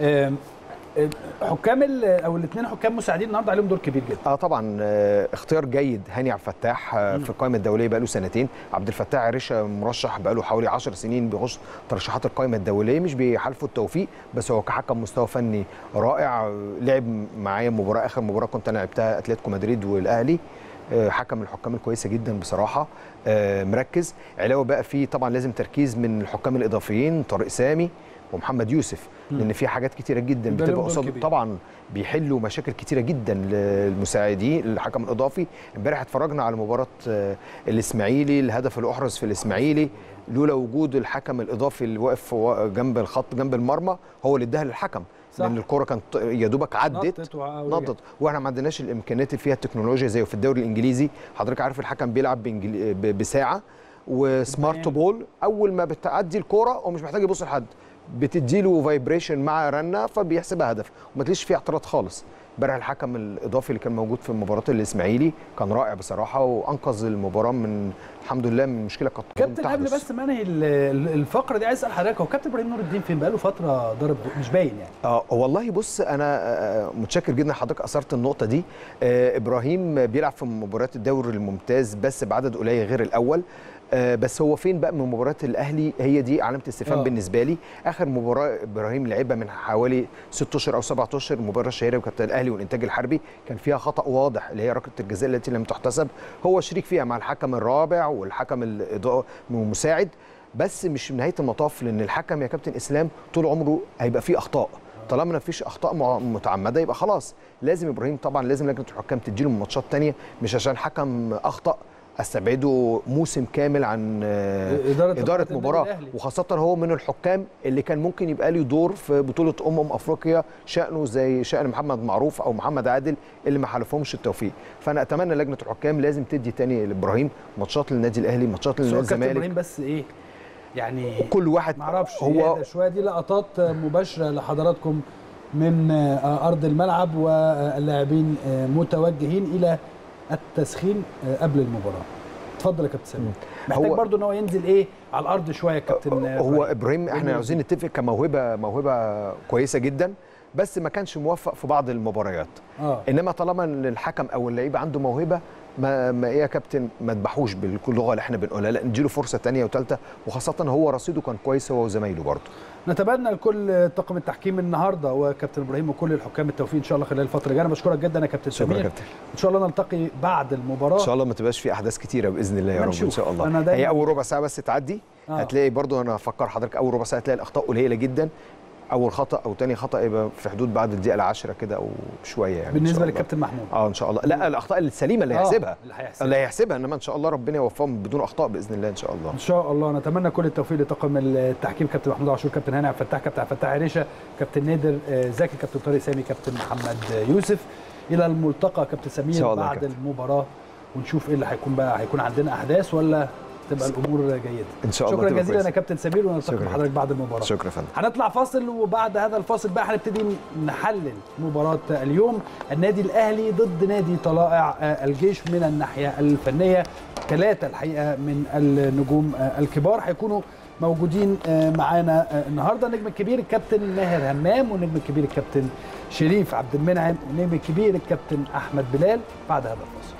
حكام او الاثنين حكام مساعدين النهارده عليهم دور كبير جدا. طبعا اختيار جيد هاني عبد الفتاح في القائمه الدوليه بقى له سنتين. عبد الفتاح عريشه مرشح بقى له حوالي 10 سنين بيخش ترشيحات القائمه الدوليه، مش بيحالفه التوفيق، بس هو كحكم مستوى فني رائع. لعب معايا مباراه، اخر مباراه كنت انا لعبتها اتلتيكو مدريد والاهلي، حكم من الحكام الكويسه جدا بصراحه، مركز. علاوه بقى في طبعا لازم تركيز من الحكام الاضافيين طارق سامي ومحمد يوسف، لان في حاجات كتيره جدا بتبقى قصاد طبعا بيحلوا مشاكل كتيره جدا للمساعدين الحكم الاضافي. امبارح اتفرجنا على مباراه الاسماعيلي، الهدف اللي احرز في الاسماعيلي لولا وجود الحكم الاضافي اللي واقف جنب الخط جنب المرمى هو اللي اداها للحكم، لان الكره كانت يا دوبك عدت نطت، واحنا ما عندناش الامكانيات اللي فيها التكنولوجيا زي في الدوري الانجليزي. حضرتك عارف الحكم بيلعب بساعه وسمارت بول، اول ما بتعدي الكره هو مش محتاج يبص لحد، بتديله فايبريشن مع رنه فبيحسبها هدف وما تلاقيش فيه اعتراض خالص. امبارح الحكم الاضافي اللي كان موجود في مباراه الاسماعيلي كان رائع بصراحه، وانقذ المباراه من الحمد لله من مشكله كانت كابتن قبل بس ما انهي الفقره دي عايز اسال حضرتك، هو كابتن ابراهيم نور الدين فين؟ بقاله فتره ضارب مش باين يعني. والله بص انا متشكر جدا حضرتك اثرت النقطه دي. ابراهيم بيلعب في مباريات الدوري الممتاز بس بعدد قليل غير الاول، بس هو فين بقى من مباريات الاهلي؟ هي دي علامه استفهام بالنسبه لي. اخر مباراه ابراهيم لعبها من حوالي 6 اشهر او 7 اشهر، المباراه الشهيره كانت الاهلي والانتاج الحربي، كان فيها خطا واضح اللي هي ركله الجزاء التي لم تحتسب، هو شريك فيها مع الحكم الرابع والحكم المساعد، بس مش نهايه المطاف، لان الحكم يا كابتن اسلام طول عمره هيبقى فيه اخطاء. طالما ما فيش اخطاء متعمده يبقى خلاص. لازم ابراهيم طبعا لازم لجنه الحكام تديله ماتشات ثانيه، مش عشان حكم اخطا استبعده موسم كامل عن إدارة مباراة، وخاصة هو من الحكام اللي كان ممكن يبقى له دور في بطولة أفريقيا شأنه زي شأن محمد معروف أو محمد عادل اللي ما حالفهمش التوفيق. فأنا أتمنى لجنة الحكام لازم تدي تاني لإبراهيم ماتشات للنادي الأهلي، ماتشات للنادي الزمالك. إبراهيم بس إيه يعني كل واحد معرفش هو شوية دي لقطات مباشرة لحضراتكم من أرض الملعب، واللاعبين متوجهين إلى التسخين قبل المباراه. اتفضل يا كابتن سمير. محتاج برضو ان هو ينزل على الارض شويه يا كابتن. هو ابراهيم احنا عاوزين نتفق كموهبه كويسه جدا، بس ما كانش موفق في بعض المباريات. انما طالما ان الحكم او اللعيب عنده موهبه ما ايه يا كابتن ما تذبحوش بالكل اللغه اللي احنا بنقولها، لا نديله فرصه ثانيه وثالثه، وخاصه هو رصيده كان كويس هو وزمايله برضه. نتمنى لكل طاقم التحكيم النهارده وكابتن ابراهيم وكل الحكام التوفيق ان شاء الله خلال الفتره الجايه. انا بشكرك جدا يا كابتن سمير. ان شاء الله نلتقي بعد المباراه، ان شاء الله ما تبقاش في احداث كتيره باذن الله يا رب ان شاء الله. هي اول ربع ساعه بس تعدي هتلاقي برضه، انا هفكر حضرتك اول ربع ساعه هتلاقي الاخطاء قليله جدا، اول خطا او ثاني خطا يبقى في حدود بعد الدقيقه العاشره كده او شويه يعني بالنسبه للكابتن محمود. ان شاء الله. لا الاخطاء السليمه اللي هيحسبها اللي هيحسبها، انما ان شاء الله ربنا يوفقهم بدون اخطاء باذن الله ان شاء الله. ان شاء الله نتمنى كل التوفيق لطاقم التحكيم، كابتن محمود عاشور، كابتن هاني عبد الفتاح، كابتن عبد الفتاح عريشه، كابتن نادر زكي، كابتن طارق سامي، كابتن محمد يوسف. الى الملتقى كابتن سمير بعد المباراه، ونشوف ايه اللي هيكون بقى. هيكون عندنا احداث ولا تبقى الامور جيده ان شاء الله. شكرا جزيلا يا كابتن سمير، ونلتقي بحضرتك بعد المباراه. شكرا يا فندم. هنطلع فاصل، وبعد هذا الفاصل بقى هنبتدي نحلل مباراه اليوم، النادي الاهلي ضد نادي طلائع الجيش من الناحيه الفنيه. 3 الحقيقه من النجوم الكبار هيكونوا موجودين معانا النهارده، النجم الكبير الكابتن ماهر همام، والنجم الكبير الكابتن شريف عبد المنعم، والنجم الكبير الكابتن احمد بلال بعد هذا الفاصل.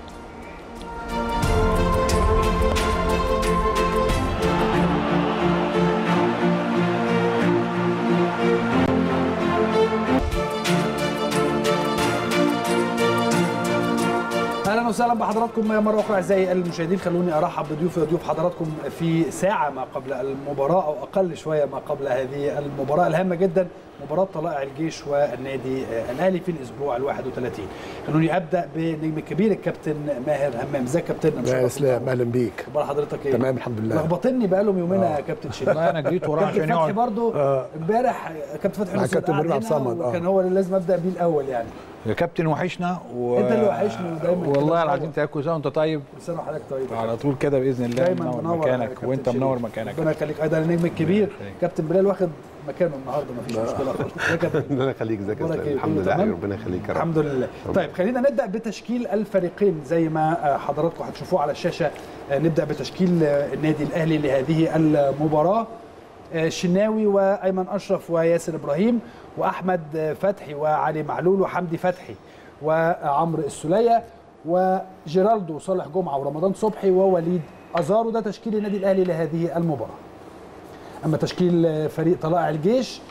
اهلا وسهلا بحضراتكم مره اخرى اعزائي المشاهدين. خلوني ارحب بضيوف حضراتكم في ساعه ما قبل المباراه او اقل شويه ما قبل هذه المباراه الهامه جدا، مباراه طلائع الجيش والنادي الاهلي في الاسبوع ال31. خلوني ابدا بالنجم الكبير الكابتن ماهر همام. ازيك يا كابتن؟ يا اسلام، اهلا بيك. اخبار حضرتك ايه؟ تمام الحمد لله. لخبطني بقالهم يومين يا كابتن شريف. والله انا جريت وراه عشان كابتن فتحي برضه امبارح كابتن فتحي كابتن مريم عبد الصمد وكان هو اللي لازم ابدا بيه الاول يعني. يا كابتن وحشنا انت اللي وحشني ودايما والله العظيم. انت كل سنه وانت طيب. كل سنه وحضرتك طيب على طول كده باذن الله. دايما منور مكانك وانت منور مكانك. ربنا يخليك. ايضا النجم الكبير كابتن بلال واخد مكانه النهارده، مفيش مشكله خالص. يا كابتن ربنا يخليك. ازيك يا اسلام؟ الحمد لله. ربنا يخليك يا رب. الحمد لله. طيب خلينا نبدا بتشكيل الفريقين زي ما حضراتكم هتشوفوه على الشاشه. نبدا بتشكيل النادي الاهلي لهذه المباراه. الشناوي وايمن اشرف وياسر ابراهيم واحمد فتحي وعلي معلول وحمدي فتحي وعمرو السوليه وجيرالدو وصالح جمعه ورمضان صبحي ووليد ازارو. ده تشكيل النادي الاهلي لهذه المباراه. اما تشكيل فريق طلائع الجيش: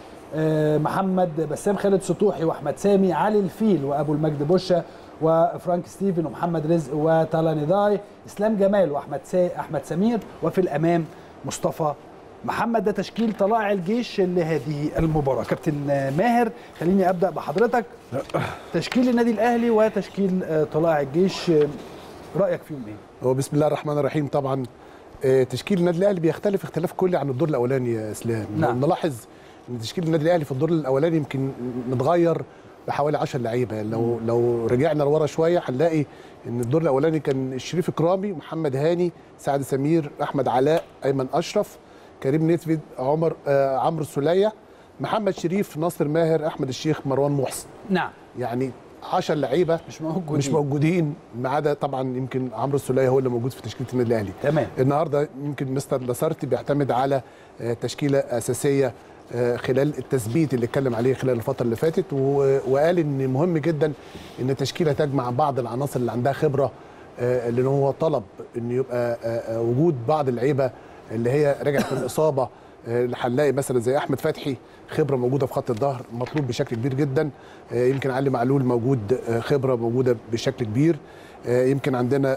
محمد بسام، خالد سطوحي واحمد سامي، علي الفيل وابو المجد بوشه وفرانك ستيفن ومحمد رزق وتالا نضاي، اسلام جمال واحمد سمير، وفي الامام مصطفى محمد. ده تشكيل طلائع الجيش لهذه المباراه. كابتن ماهر، خليني ابدا بحضرتك. تشكيل النادي الاهلي وتشكيل طلائع الجيش، رايك فيهم ايه؟ هو بسم الله الرحمن الرحيم. طبعا تشكيل النادي الاهلي بيختلف اختلاف كلي عن الدور الاولاني يا اسلام. نعم. نلاحظ ان تشكيل النادي الاهلي في الدور الاولاني يمكن متغير بحوالي 10 لعيبه. لو رجعنا لورا شويه هنلاقي ان الدور الاولاني كان شريف اكرامي، محمد هاني، سعد سمير، احمد علاء، ايمن اشرف، كريم نتفيد، عمرو السوليه، محمد شريف، ناصر ماهر، احمد الشيخ، مروان محسن. نعم. يعني 10 لعيبه مش موجودين ما عدا طبعا يمكن عمرو السوليه هو اللي موجود في تشكيله النادي الاهلي. تمام. النهارده يمكن مستر لاسارتي بيعتمد على تشكيله اساسيه خلال التثبيت اللي اتكلم عليه خلال الفتره اللي فاتت، وقال ان مهم جدا ان التشكيله تجمع بعض العناصر اللي عندها خبره، لان هو طلب ان يبقى وجود بعض اللعيبه اللي هي رجعت من الاصابه. هنلاقي مثلا زي احمد فتحي خبره موجوده في خط الظهر مطلوب بشكل كبير جدا. يمكن علي معلول موجود، خبره موجوده بشكل كبير. يمكن عندنا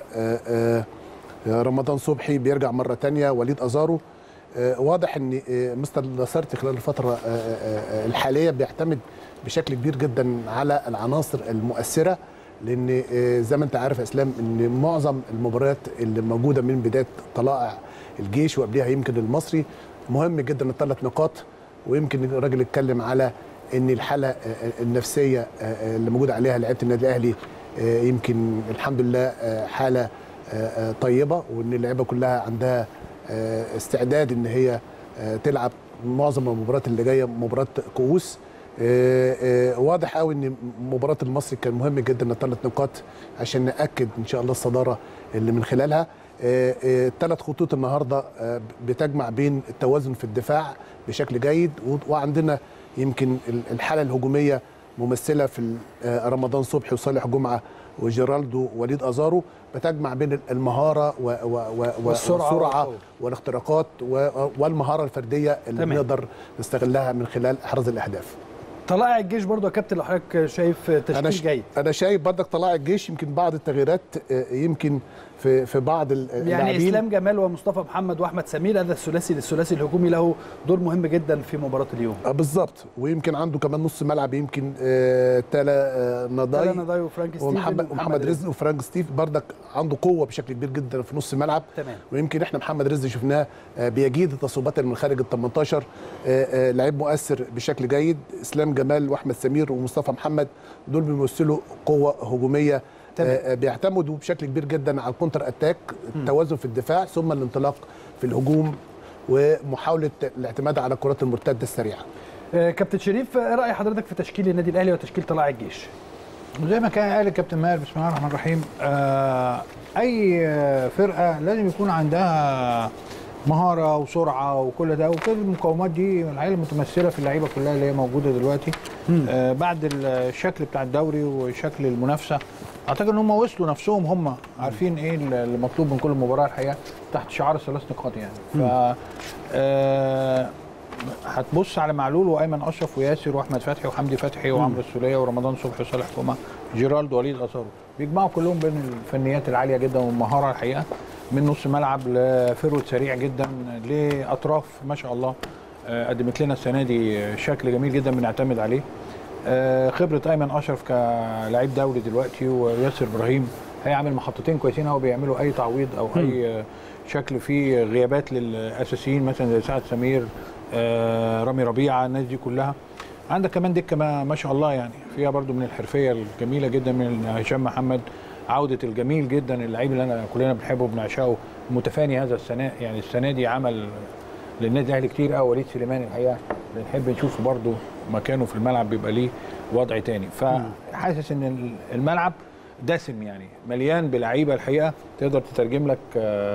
رمضان صبحي بيرجع مره ثانيه، وليد ازارو. واضح ان مستر لاسارتي خلال الفتره الحاليه بيعتمد بشكل كبير جدا على العناصر المؤثره، لان زي ما انت عارف يا اسلام ان معظم المباريات اللي موجوده من بدايه طلائع الجيش وقبلها يمكن المصري مهم جدا الثلاث نقاط. ويمكن الراجل اتكلم على ان الحاله النفسيه اللي موجوده عليها لعيبه النادي الاهلي يمكن الحمد لله حاله طيبه، وان اللعيبه كلها عندها استعداد ان هي تلعب معظم المباريات اللي جايه مباراه كؤوس. واضح قوي ان مباراه المصري كان مهم جدا الثلاث نقاط عشان ناكد ان شاء الله الصداره اللي من خلالها. الثلاث خطوط النهارده بتجمع بين التوازن في الدفاع بشكل جيد، وعندنا يمكن الحاله الهجوميه ممثله في رمضان صبحي وصالح جمعه وجيرالدو ووليد ازارو، بتجمع بين المهاره والسرعه والاختراقات والمهاره الفرديه اللي بنقدر نستغلها من خلال احراز الاهداف. طلائع الجيش برضو يا كابتن، لو حضرتك شايف تشكيل جيد. انا شايف برضك طلائع الجيش يمكن بعض التغييرات يمكن في بعض اللاعبين، يعني اسلام جمال ومصطفى محمد واحمد سمير، هذا الثلاثي الهجومي له دور مهم جدا في مباراه اليوم. بالظبط. ويمكن عنده كمان نص ملعب يمكن تالا نضاي ومحمد رزق وفرانك ستيف برضك عنده قوه بشكل كبير جدا في نص الملعب. تمام. ويمكن احنا محمد رزق شفناه بيجيد التصويبات من خارج ال 18، لعيب مؤثر بشكل جيد. اسلام هشام جمال واحمد سمير ومصطفى محمد، دول بيمثلوا قوه هجوميه بيعتمدوا بشكل كبير جدا على الكونتر اتاك، التوازن في الدفاع ثم الانطلاق في الهجوم ومحاوله الاعتماد على الكرات المرتده السريعه. كابتن شريف، ايه راي حضرتك في تشكيل النادي الاهلي وتشكيل طلائع الجيش؟ زي ما كان قال الكابتن ماهر، بسم الله الرحمن الرحيم، اي فرقه لازم يكون عندها مهاره وسرعه وكل ده، وكل المقومات دي الحقيقه متمثله في اللعيبه كلها اللي هي موجوده دلوقتي. بعد الشكل بتاع الدوري وشكل المنافسه، اعتقد ان هم وصلوا نفسهم، هم عارفين ايه اللي مطلوب من كل مباراه الحقيقه تحت شعار الثلاث نقاط يعني. ف هتبص على معلول وايمن اشرف وياسر واحمد فتحي وحمدي فتحي وعمرو السوليه ورمضان صبحي وصالح جمعه جيرالدو وليد ازارو، بيجمعوا كلهم بين الفنيات العاليه جدا والمهاره الحقيقه، من نص ملعب لفيرود سريع جدا لاطراف ما شاء الله. قدمت لنا السنه دي شكل جميل جدا بنعتمد عليه. خبره ايمن اشرف كلاعب دولي دلوقتي، وياسر ابراهيم هيعمل محطتين كويسين، هو بيعملوا اي تعويض او اي شكل فيه غيابات للاساسيين مثلا زي سعد سمير، رامي ربيعه، الناس دي كلها. عندك كمان دكه ما شاء الله يعني فيها برضو من الحرفيه الجميله جدا من هشام محمد، عوده الجميل جدا اللعيب اللي كلنا بنحبه وبنعشقه، متفاني هذا السنه يعني. السنه دي عمل للنادي الاهلي كتير قوي. وليد سليمان الحقيقه بنحب نشوفه برضو مكانه في الملعب بيبقى ليه وضع تاني. فحاسس ان الملعب دسم يعني، مليان بلعيبه الحقيقه تقدر تترجم لك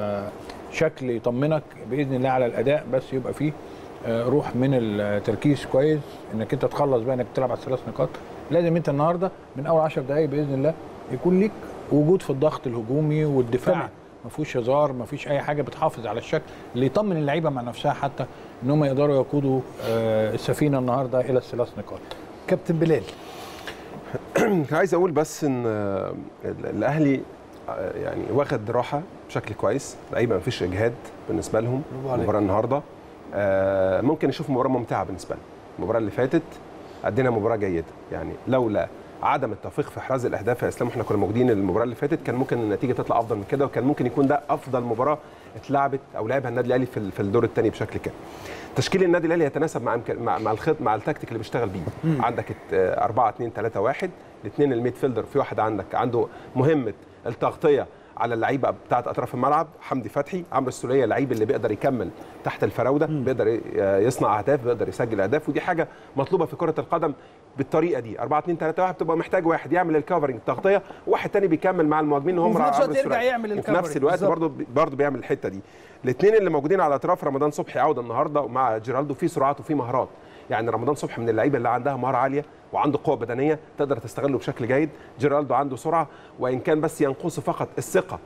شكل يطمنك باذن الله على الاداء، بس يبقى فيه روح من التركيز كويس، انك انت تخلص بقى انك تلعب على الثلاث نقاط. لازم انت النهارده من اول 10 دقائق باذن الله يكون ليك وجود في الضغط الهجومي والدفاع، ما فيهوش هزار، ما فيش اي حاجه، بتحافظ على الشكل اللي يطمن اللعيبه مع نفسها حتى ان هم يقدروا يقودوا السفينه النهارده الى الثلاث نقاط. كابتن بلال، عايز اقول بس ان الاهلي يعني واخد راحه بشكل كويس، لعيبه ما فيش اجهاد بالنسبه لهم. المباراه النهارده ممكن نشوف مباراه ممتعه بالنسبه لنا. المباراه اللي فاتت ادينا مباراه جيده يعني، لولا عدم التوفيق في احراز الاهداف يا اسلام، احنا كنا موجودين المباراه اللي فاتت، كان ممكن النتيجه تطلع افضل من كده، وكان ممكن يكون ده افضل مباراه اتلعبت او لعبها النادي الاهلي في الدور الثاني بشكل كامل. تشكيل النادي الاهلي يتناسب مع الخط مع التكتيك اللي بيشتغل بيه. عندك 4-2-3-1، الاثنين الميد فيلدر، في واحد عندك عنده مهمه التغطيه على اللعيبه بتاعت اطراف الملعب، حمدي فتحي، عمرو السوليه اللعيب اللي بيقدر يكمل تحت الفراوده، بيقدر يصنع اهداف، بيقدر يسجل اهداف، ودي حاجه مطلوبه في كره القدم بالطريقه دي. 4-2-3-1 بتبقى محتاج واحد يعمل الكفرنج التغطيه، وواحد ثاني بيكمل مع المهاجمين اللي هم عمرو السوليه، وفي نفس الوقت برضه بيعمل الحته دي. الاثنين اللي موجودين على الاطراف، رمضان صبحي عوده النهارده ومع جيرالدو، في سرعات وفي مهارات يعني. رمضان صبحي من اللعيبه اللي عندها مهاره عاليه وعنده قوه بدنيه تقدر تستغله بشكل جيد. جيرالدو عنده سرعه، وان كان بس ينقصه فقط الثقه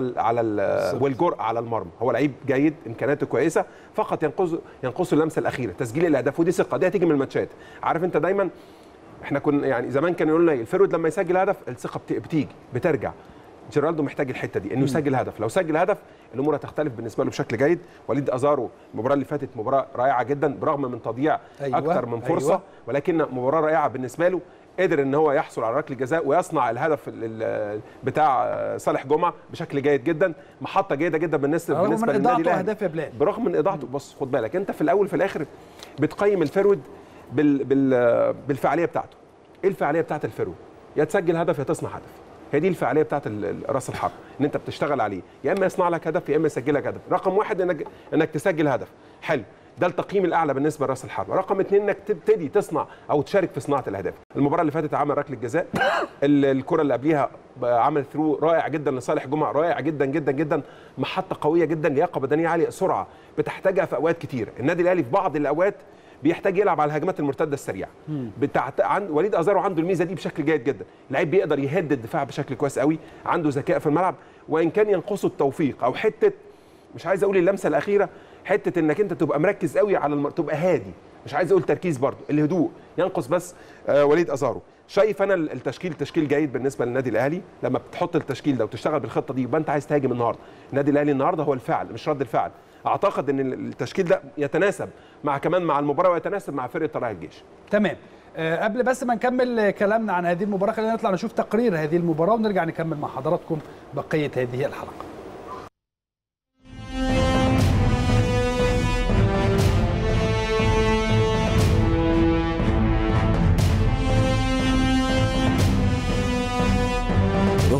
والجرأه على المرمى. هو لعيب جيد، امكانياته كويسه، فقط ينقصه اللمسه الاخيره، تسجيل الاهداف، ودي ثقه، دي هتيجي من الماتشات. عارف انت دايما احنا كنا يعني زمان كانوا يقولوا لنا الفيرود لما يسجل هدف الثقه بترجع. جيرالدو محتاج الحته دي، انه يسجل هدف. لو سجل هدف الامور هتختلف بالنسبه له بشكل جيد. وليد ازارو المباراه اللي فاتت مباراه رائعه جدا، برغم من تضييع اكثر من فرصه، ولكن مباراه رائعه بالنسبه له. قدر ان هو يحصل على ركله جزاء ويصنع الهدف بتاع صالح جمعه بشكل جيد جدا. محطه جيده جدا بالنسبه للنادي الاهلي، برغم من اضاعته. بص خد بالك، انت في الاول في الاخر بتقيم الفرود بالفعاليه بتاعته. ايه الفعاليه بتاعت الفرود؟ يا تسجل هدف يا تصنع هدف. هي دي الفعاليه بتاعت راس الحرب، ان انت بتشتغل عليه، يا اما يصنع لك هدف يا اما يسجل لك هدف. رقم واحد انك تسجل هدف، حلو، ده التقييم الاعلى بالنسبه لراس الحرب. رقم اثنين انك تبتدي تصنع او تشارك في صناعه الاهداف. المباراه اللي فاتت عمل ركله جزاء، الكره اللي قبليها عمل ثرو رائع جدا لصالح جمعه، رائع جدا جدا جدا، محطه قويه جدا، لياقه بدنيه عاليه، سرعه بتحتاجها في اوقات كتير. النادي الاهلي في بعض الاوقات بيحتاج يلعب على الهجمات المرتده السريعه. وليد ازارو عنده الميزه دي بشكل جيد جدا، لعيب بيقدر يهد الدفاع بشكل كويس قوي، عنده ذكاء في الملعب، وان كان ينقصه التوفيق او حته، مش عايز اقول اللمسه الاخيره، حته انك انت تبقى مركز قوي على تبقى هادي، مش عايز اقول تركيز، برضه الهدوء ينقص بس وليد ازارو. شايف انا التشكيل تشكيل جيد بالنسبه للنادي الاهلي. لما بتحط التشكيل ده وتشتغل بالخطه دي يبقى انت عايز تهاجم النهارده. النادي الاهلي النهارده هو الفعل مش رد الفعل. اعتقد ان التشكيل ده يتناسب كمان مع المباراه ويتناسب مع فرقه طلائع الجيش. تمام. قبل بس ما نكمل كلامنا عن هذه المباراه، خلينا نطلع نشوف تقرير هذه المباراه ونرجع نكمل مع حضراتكم بقيه هذه الحلقه.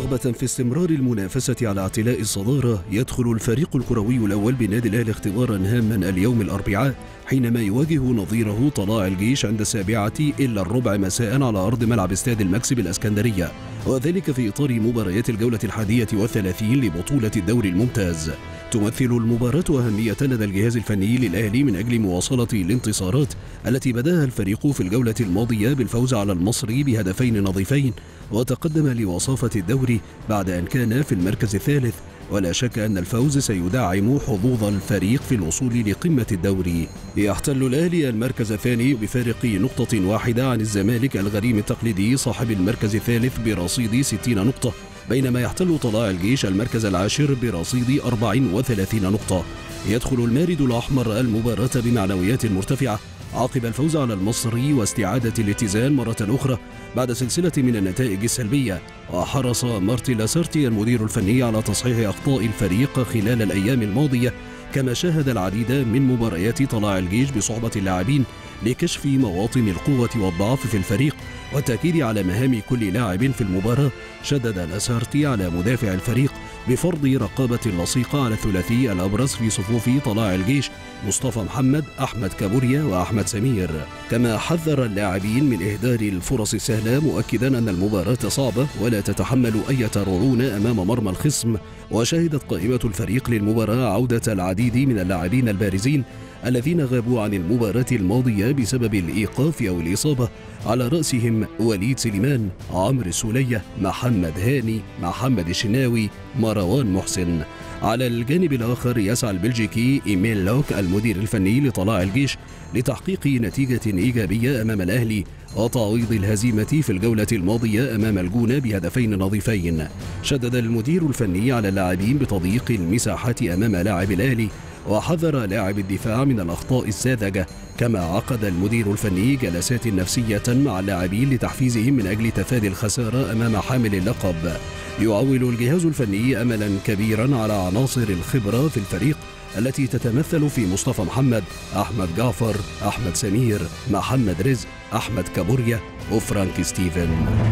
رغبة في استمرار المنافسة على اعتلاء الصدارة، يدخل الفريق الكروي الأول بالنادي الأهلي اختبارا هاما اليوم الأربعاء حينما يواجه نظيره طلائع الجيش عند 7:15 مساء على أرض ملعب استاد الماكس بالإسكندرية، وذلك في إطار مباريات الجولة 31 لبطولة الدوري الممتاز. تمثل المباراة أهمية لدى الجهاز الفني للأهلي من أجل مواصلة الانتصارات التي بدأها الفريق في الجولة الماضية بالفوز على المصري بهدفين نظيفين، وتقدم لوصافة الدوري بعد أن كان في المركز الثالث، ولا شك أن الفوز سيدعم حظوظ الفريق في الوصول لقمة الدوري. يحتل الأهلي المركز الثاني بفارق نقطة واحدة عن الزمالك الغريم التقليدي صاحب المركز الثالث برصيد 60 نقطة، بينما يحتل طلائع الجيش المركز العاشر برصيد 34 نقطة. يدخل المارد الأحمر المباراة بمعنويات مرتفعة عقب الفوز على المصري واستعادة الاتزان مرة أخرى بعد سلسلة من النتائج السلبية، وحرص مارتن لاسارتي المدير الفني على تصحيح أخطاء الفريق خلال الأيام الماضية، كما شاهد العديد من مباريات طلائع الجيش بصحبة اللاعبين لكشف مواطن القوة والضعف في الفريق والتأكيد على مهام كل لاعب في المباراة. شدد لاسارتي على مدافع الفريق بفرض رقابة لصيقة على الثلاثي الأبرز في صفوف طلائع الجيش مصطفى محمد، أحمد كابوريا وأحمد سمير، كما حذر اللاعبين من إهدار الفرص السهلة، مؤكدا أن المباراة صعبة ولا تتحمل أي رعونة أمام مرمى الخصم. وشهدت قائمة الفريق للمباراة عودة العديد من اللاعبين البارزين الذين غابوا عن المباراة الماضية بسبب الإيقاف أو الإصابة، على رأسهم وليد سليمان، عمرو السولية، محمد هاني، محمد الشناوي، مروان محسن. على الجانب الآخر يسعى البلجيكي إيميل لوك المدير الفني لطلائع الجيش لتحقيق نتيجة إيجابية أمام الأهلي وتعويض الهزيمة في الجولة الماضية أمام الجونة بهدفين نظيفين. شدد المدير الفني على اللاعبين بتضييق المساحات أمام لاعب الأهلي، وحذر لاعب الدفاع من الأخطاء الساذجة، كما عقد المدير الفني جلسات نفسية مع اللاعبين لتحفيزهم من أجل تفادي الخسارة أمام حامل اللقب. يعول الجهاز الفني أملا كبيرا على عناصر الخبرة في الفريق التي تتمثل في مصطفى محمد، أحمد جعفر، أحمد سمير، محمد رزق، أحمد كابوريا وفرانك ستيفن.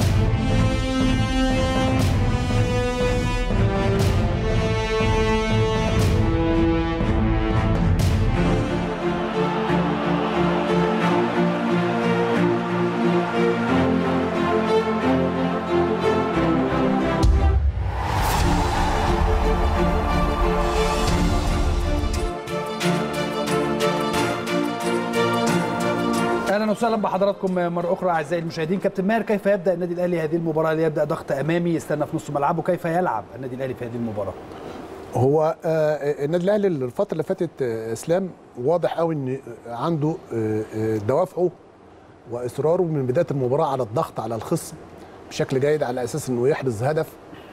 اهلا وسهلا بحضراتكم مره اخرى اعزائي المشاهدين. كابتن ماهر، كيف يبدا النادي الاهلي هذه المباراه اللي يبدا ضغط امامي يستنى في نص ملعبه؟ كيف يلعب النادي الاهلي في هذه المباراه؟ هو النادي الاهلي الفتره اللي فاتت اسلام واضح قوي ان عنده دوافعه واصراره من بدايه المباراه على الضغط على الخصم بشكل جيد على اساس انه يحرز هدف.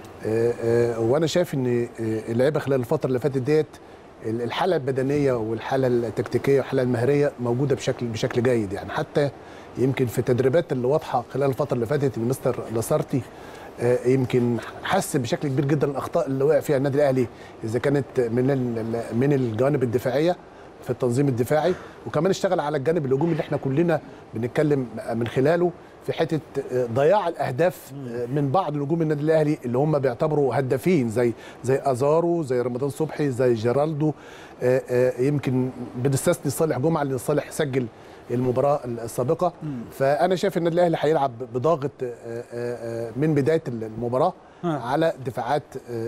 وانا شايف ان اللعيبه خلال الفتره اللي فاتت ديت الحاله البدنيه والحاله التكتيكيه والحاله المهريه موجوده بشكل جيد، يعني حتى يمكن في التدريبات اللي واضحه خلال الفتره اللي فاتت المستر لاسارتي يمكن حس بشكل كبير جدا الاخطاء اللي وقع فيها النادي الاهلي، اذا كانت من الجوانب الدفاعيه في التنظيم الدفاعي، وكمان اشتغل على الجانب الهجومي اللي احنا كلنا بنتكلم من خلاله في حته ضياع الاهداف من بعض نجوم النادي الاهلي اللي هم بيعتبروا هدافين زي ازارو، زي رمضان صبحي، زي جيرالدو. يمكن بنستثني صالح جمعه لان صالح سجل المباراه السابقه. فانا شايف النادي الاهلي هيلعب بضاغط من بدايه المباراه على دفاعات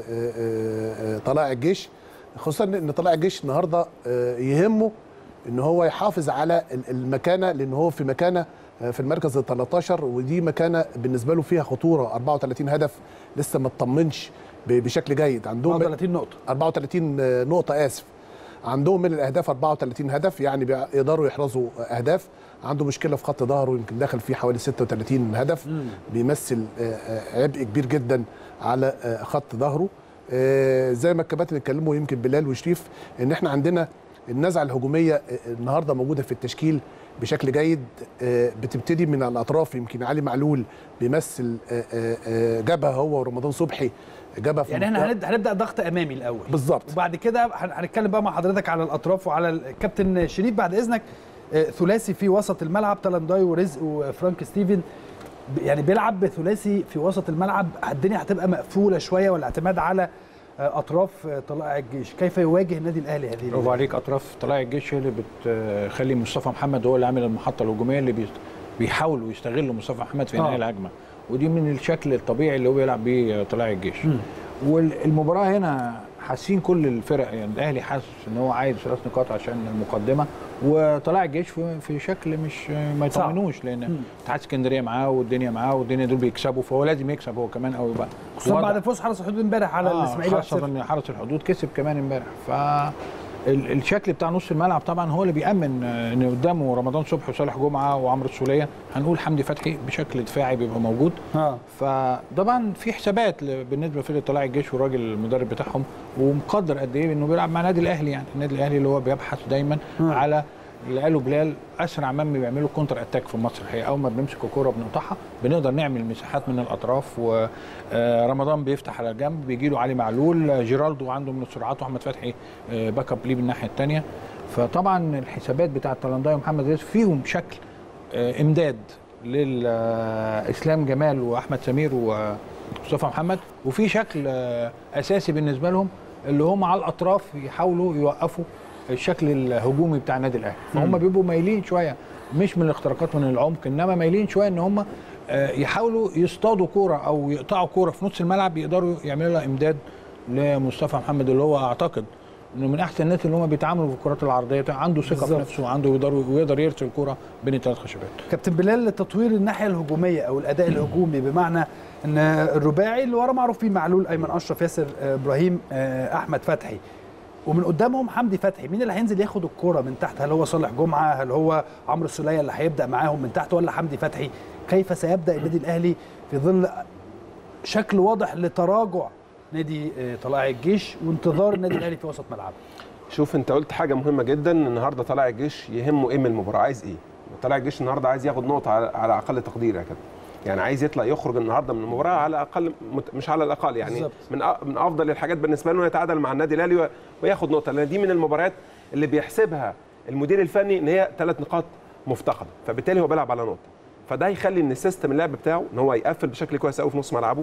طلائع الجيش، خصوصا ان طلائع الجيش النهارده يهمه ان هو يحافظ على المكانه، لان هو في مكانه في المركز ال 13 ودي مكانه بالنسبه له فيها خطوره. 34 هدف لسه ما اطمنش بشكل جيد. عندهم 34 نقطه اسف. عندهم من الاهداف 34 هدف، يعني بيقدروا يحرزوا اهداف. عنده مشكله في خط ظهره، يمكن داخل فيه حوالي 36 هدف، بيمثل عبء كبير جدا على خط ظهره. زي ما الكباتن اتكلموا يمكن بلال وشريف ان احنا عندنا النزعه الهجوميه النهارده موجوده في التشكيل بشكل جيد، بتبتدي من الاطراف. يمكن علي معلول بيمثل جبهه هو ورمضان صبحي جبهه، يعني احنا هنبدا ضغط امامي الاول بالظبط، وبعد كده هنتكلم بقى مع حضرتك على الاطراف وعلى الكابتن شريف بعد اذنك. ثلاثي في وسط الملعب، تلنداي ورزق وفرانك ستيفن، يعني بيلعب بثلاثي في وسط الملعب، الدنيا هتبقى مقفوله شويه ولا اعتماد على اطراف طلائع الجيش؟ كيف يواجه النادي الاهلي هذه؟ برافو عليك. اطراف طلائع الجيش هي اللي بتخلي مصطفى محمد هو اللي عامل المحطه الهجوميه اللي بيحاولوا يستغلوا مصطفى محمد في انهاء الهجمه، ودي من الشكل الطبيعي اللي هو بيلعب بيه طلائع الجيش. والمباراه هنا حاسين كل الفرق، يعني الاهلي حاسس ان هو عايز 3 نقاط عشان المقدمه، وطلائع الجيش في شكل مش ما يطمنوش، لان اتحاد اسكندريه معاه والدنيا معاه والدنيا دول بيكسبوا، فهو لازم يكسب هو كمان قوي بقى، خصوصا بعد فوز حرس الحدود امبارح على الاسماعيلي، خاصه ان حرس الحدود كسب كمان امبارح. الشكل بتاع نص الملعب طبعا هو اللي بيأمن ان قدامه رمضان صبحي وصالح جمعه وعمرو السوليه، هنقول حمدي فتحي بشكل دفاعي بيبقى موجود. فطبعا في حسابات بالنسبه لفرقه طلائع الجيش والراجل المدرب بتاعهم، ومقدر قد ايه انه بيلعب مع النادي الاهلي، يعني النادي الاهلي اللي هو بيبحث دايما على اللي قاله بلال، اسرع من بيعملوا كونتر اتاك في مصر. هي اول ما بنمسك الكوره بنقطعها بنقدر نعمل مساحات من الاطراف، ورمضان بيفتح على الجنب، بيجي له علي معلول، جيرالدو عنده من السرعات، واحمد فتحي باك اب ليه بالناحيه الثانيه. فطبعا الحسابات بتاعه طلنداي ومحمد ريس فيهم شكل امداد للاسلام جمال واحمد سمير ومصطفى محمد، وفي شكل اساسي بالنسبه لهم اللي هم على الاطراف يحاولوا يوقفوا الشكل الهجومي بتاع النادي الاهلي. فهم بيبقوا مايلين شويه، مش من الاختراقات من العمق، انما مايلين شويه ان هم يحاولوا يصطادوا كوره او يقطعوا كوره في نص الملعب، يقدروا يعملوا لها امداد لمصطفى محمد، اللي هو اعتقد انه من احسن الناس اللي هم بيتعاملوا في الكرات العرضيه، عنده ثقه في نفسه، وعنده ويقدر يرسل الكوره بين الثلاث خشبات. كابتن بلال، تطوير الناحيه الهجوميه او الاداء الهجومي، بمعنى ان الرباعي اللي ورا معروف فيه معلول، ايمن اشرف، ياسر ابراهيم، احمد فتحي، ومن قدامهم حمدي فتحي، مين اللي هينزل ياخد الكرة من تحت؟ هل هو صالح جمعة؟ هل هو عمرو السولية اللي هيبدأ معاهم من تحت، ولا حمدي فتحي؟ كيف سيبدأ النادي الأهلي في ظل شكل واضح لتراجع نادي طلائع الجيش وانتظار النادي الأهلي في وسط ملعبه؟ شوف، انت قلت حاجة مهمة جدا. النهارده طلائع الجيش يهمه ايه من المباراة؟ عايز ايه؟ طلائع الجيش النهارده عايز ياخد نقطة على أقل تقدير يا كابتن. يعني عايز يطلع يخرج النهارده من المباراه على الاقل، مش على الاقل يعني بالزبط. من افضل الحاجات بالنسبه له يتعادل مع النادي الاهلي وياخد نقطه، لان دي من المباريات اللي بيحسبها المدير الفني ان هي 3 نقاط مفتقده، فبالتالي هو بيلعب على نقطه. فده هيخلي ان السيستم اللعب بتاعه ان هو يقفل بشكل كويس قوي في نص ملعبه،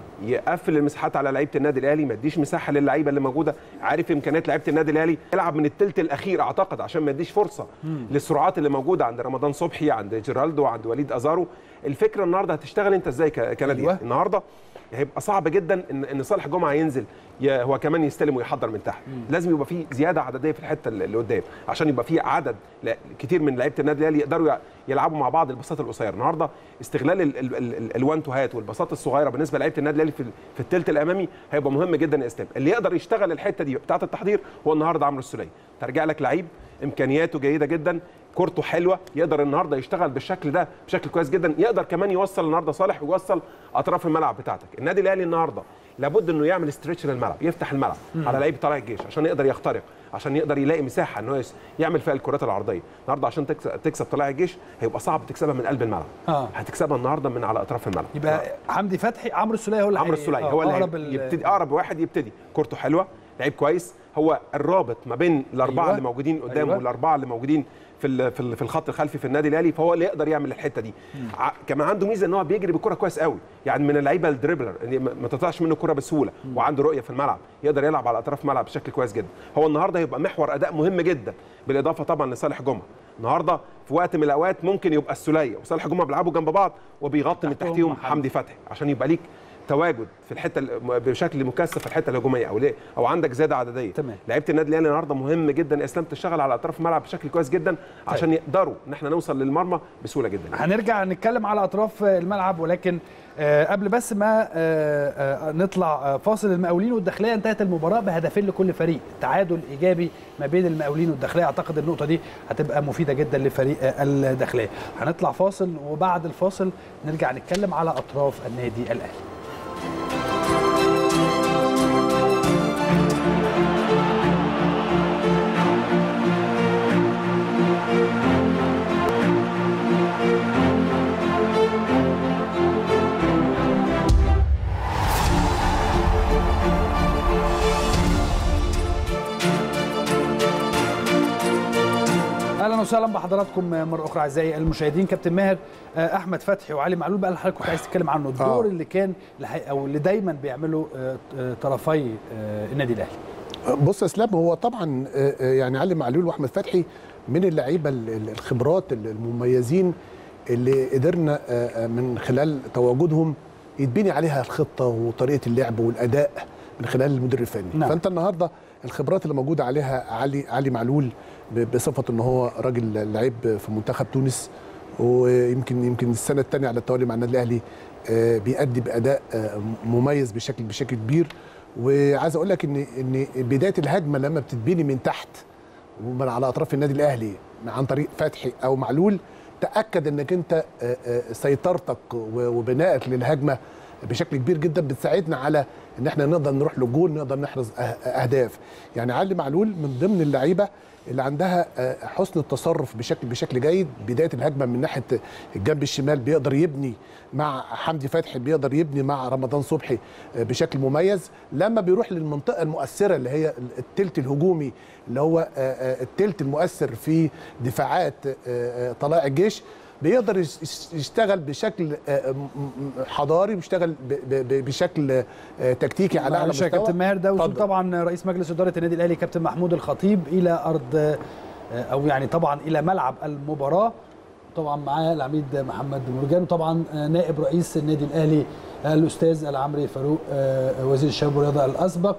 يقفل المساحات على لعيبه النادي الاهلي، ما يديش مساحه للعيبه اللي موجوده، عارف امكانيات لعيبه النادي الاهلي، يلعب من الثلث الاخير اعتقد عشان ما يديش فرصه للسرعات اللي موجوده عند رمضان صبحي، عند جيرالدو، عند وليد ازارو. الفكره النهارده هتشتغل انت ازاي كنادي النهارده. هيبقى صعب جدا ان صالح جمعه ينزل هو كمان يستلم ويحضر من تحت، لازم يبقى في زياده عدديه في الحته اللي قدام عشان يبقى في عدد كتير من لعيبه النادي الاهلي يقدروا يلعبوا مع بعض البساط القصيره. النهارده استغلال الوان تو هات والبساط الصغيره بالنسبه لعيبه النادي الاهلي في الثلث الامامي هيبقى مهم جدا يا اسلام. اللي يقدر يشتغل الحته دي بتاعه التحضير هو النهارده عمرو السوليه. ترجع لك لعيب امكانياته جيده جدا، كورته حلوه، يقدر النهارده يشتغل بالشكل ده بشكل كويس جدا، يقدر كمان يوصل النهارده صالح ويوصل اطراف الملعب بتاعتك. النادي الاهلي النهارده لابد انه يعمل ستريتش للملعب، يفتح الملعب على لعيبه طلائع الجيش عشان يقدر يخترق، عشان يقدر يلاقي مساحه انه يعمل فيها الكرات العرضيه. النهارده عشان تكسب طلائع الجيش هيبقى صعب تكسبها من قلب الملعب، هتكسبها النهارده من على اطراف الملعب. يبقى حمدي فتحي، عمرو السوليه هو اللي عمرو السوليه هو اللي يبتدي، اقرب واحد يبتدي، كورته حلوه، لعيب كويس، هو الرابط ما بين الاربعه اللي موجودين قدامه والاربعه اللي موجودين في الخط الخلفي في النادي الاهلي، فهو اللي يقدر يعمل الحته دي. كمان عنده ميزه ان هو بيجري بالكره كويس قوي، يعني من اللعيبه الدريبلر ما تطلعش منه الكره بسهوله، وعنده رؤيه في الملعب، يقدر يلعب على اطراف الملعب بشكل كويس جدا. هو النهارده هيبقى محور اداء مهم جدا، بالاضافه طبعا لصالح جمعه. النهارده في وقت من الاوقات ممكن يبقى السوليه وصالح جمعه بيلعبوا جنب بعض وبيغطي من تحتهم حمدي فتحي عشان يبقى ليك تواجد في الحته بشكل مكثف في الحته الهجوميه او عندك زياده عدديه. لعيبه النادي الاهلي النهارده مهم جدا يا اسلام تشتغل على اطراف الملعب بشكل كويس جدا عشان يقدروا ان احنا نوصل للمرمى بسهوله جدا. هنرجع نتكلم على اطراف الملعب، ولكن قبل بس ما نطلع فاصل، المقاولين والداخليه انتهت المباراه بهدفين لكل فريق، تعادل ايجابي ما بين المقاولين والداخليه. اعتقد النقطه دي هتبقى مفيده جدا لفريق الداخليه. هنطلع فاصل وبعد الفاصل نرجع نتكلم على اطراف النادي الاهلي. وسهلا بحضراتكم مرة أخرى أعزائي المشاهدين. كابتن ماهر، أحمد فتحي وعلي معلول بقى اللي حضرتك كنت عايز تتكلم عنه، الدور اللي كان أو اللي دايما بيعمله طرفي النادي الأهلي. بص يا اسلام، هو طبعا يعني علي معلول واحمد فتحي من اللعيبه الخبرات المميزين اللي قدرنا من خلال تواجدهم يتبني عليها الخطه وطريقه اللعب والاداء من خلال المدير الفني. نعم. فانت النهارده الخبرات اللي موجوده عليها علي معلول بصفه ان هو راجل لعيب في منتخب تونس، ويمكن السنه الثانيه على التوالي مع النادي الاهلي بيأدي باداء مميز بشكل كبير. وعايز اقول لك ان بدايه الهجمه لما بتتبني من تحت ومن على اطراف النادي الاهلي عن طريق فتحي او معلول، تاكد انك انت سيطرتك وبنائك للهجمه بشكل كبير جدا بتساعدنا على ان احنا نقدر نروح للجول، نقدر نحرز اهداف. يعني علي معلول من ضمن اللعيبه اللي عندها حسن التصرف بشكل جيد. بدايه الهجمه من ناحيه الجنب الشمال بيقدر يبني مع حمدي فتحي، بيقدر يبني مع رمضان صبحي بشكل مميز. لما بيروح للمنطقه المؤثره اللي هي التلت الهجومي اللي هو التلت المؤثر في دفاعات طلائع الجيش، بيقدر يشتغل بشكل حضاري، بيشتغل بشكل تكتيكي على اعلى مستوى. كابتن ماهر، ده وصول طبعا رئيس مجلس اداره النادي الاهلي كابتن محمود الخطيب الى ارض او يعني طبعا الى ملعب المباراه، طبعا معاه العميد محمد مرجان، وطبعا نائب رئيس النادي الاهلي الاستاذ العمري فاروق وزير الشباب والرياضه الاسبق،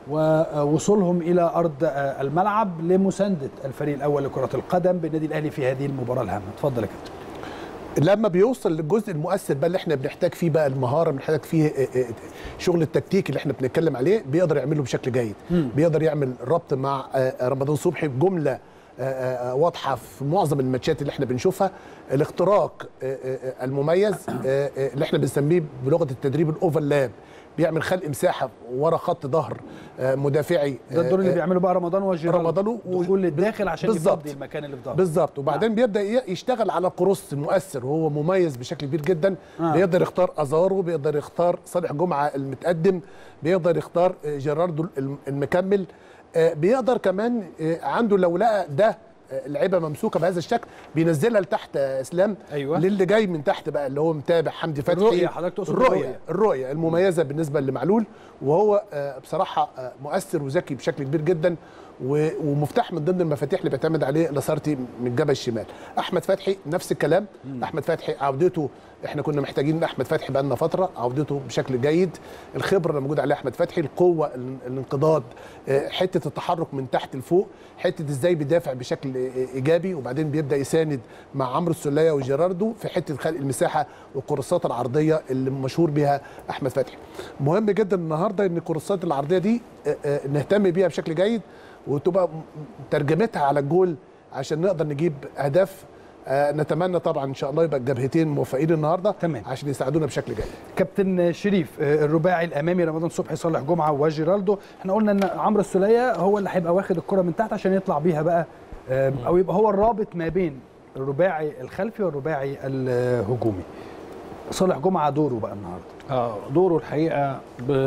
ووصولهم الى ارض الملعب لمسانده الفريق الاول لكره القدم بالنادي الاهلي في هذه المباراه الهامه. اتفضل يا كابتن. لما بيوصل للجزء المؤثر بقى اللي احنا بنحتاج فيه بقى المهاره، بنحتاج فيه شغل التكتيك اللي احنا بنتكلم عليه، بيقدر يعمله بشكل جيد. بيقدر يعمل ربط مع رمضان صبحي بجمله واضحه في معظم الماتشات اللي احنا بنشوفها. الاختراق المميز اللي احنا بنسميه بلغه التدريب الاوفرلاب، بيعمل خلق مساحه ورا خط ظهر مدافعي. ده الدور اللي بيعمله بقى رمضان وجيرالدو، دخول للداخل عشان يفضي المكان اللي في ظهره بالظبط. وبعدين بيبدا يشتغل على الكروس المؤثر، وهو مميز بشكل كبير جدا. بيقدر يختار ازارو، بيقدر يختار صالح جمعه المتقدم، بيقدر يختار جيراردو المكمل، بيقدر كمان عنده لو لقى ده لعيبه ممسوكه بهذا الشكل بينزلها لتحت اسلام. أيوة. للي جاي من تحت بقى اللي هو متابع حمدي فتحي. الرؤيه، حضرتك تقصد الرؤيه المميزه بالنسبه لمعلول، وهو بصراحه مؤثر وذكي بشكل كبير جدا، ومفتاح من ضمن المفاتيح اللي بيعتمد عليه لاسارتي من الجبهه الشمال. احمد فتحي نفس الكلام. احمد فتحي عودته، احنا كنا محتاجين احمد فتحي بقى لنا فتره، عودته بشكل جيد. الخبره اللي موجوده عليه احمد فتحي، القوه، الانقضاض، حته التحرك من تحت لفوق، حته ازاي بيدافع بشكل ايجابي، وبعدين بيبدا يساند مع عمرو السوليه وجيراردو في حته خلق المساحه والكورسات العرضيه اللي مشهور بها احمد فتحي. مهم جدا النهارده ان الكورسات العرضيه دي نهتم بيها بشكل جيد، وتبقى ترجمتها على الجول عشان نقدر نجيب اهداف. نتمنى طبعا ان شاء الله يبقى الجبهتين موفقين النهارده تمام عشان يساعدونا بشكل جيد. كابتن شريف، الرباعي الامامي رمضان صبحي صالح جمعه وجيرالدو، احنا قلنا ان عمرو السوليه هو اللي هيبقى واخد الكره من تحت عشان يطلع بيها بقى، او يبقى هو الرابط ما بين الرباعي الخلفي والرباعي الهجومي. صالح جمعه دوره بقى النهارده دوره الحقيقه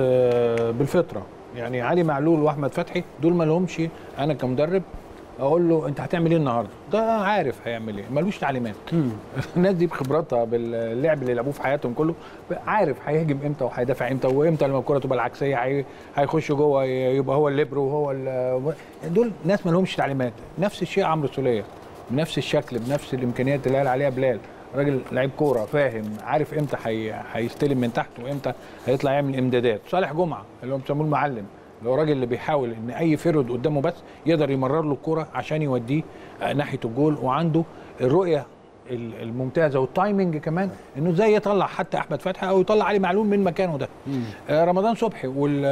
بالفطره. يعني علي معلول واحمد فتحي دول ما لهمش انا كمدرب اقول له انت هتعمل ايه النهارده، ده عارف هيعمل ايه، ملوش تعليمات. الناس دي بخبراتها باللعب اللي لعبوه في حياتهم كله، عارف هيهاجم امتى وهيدافع امتى، وامتى لما الكره تبقى العكسيه هيخش جوه يبقى هو الليبرو وهو دول ناس ما لهمش تعليمات. نفس الشيء عمرو السوليه بنفس الشكل بنفس الامكانيات اللي قال عليها بلال، راجل لعيب كوره فاهم، عارف امتى هيستلم من تحت وامتى هيطلع يعمل امدادات. صالح جمعه اللي هو بيسموه المعلم، اللي هو الراجل اللي بيحاول ان اي فرد قدامه بس يقدر يمرر له الكوره عشان يوديه ناحيه الجول، وعنده الرؤيه الممتازه والتايمنج كمان انه ازاي يطلع حتى احمد فتحي او يطلع علي معلول من مكانه ده. رمضان صبحي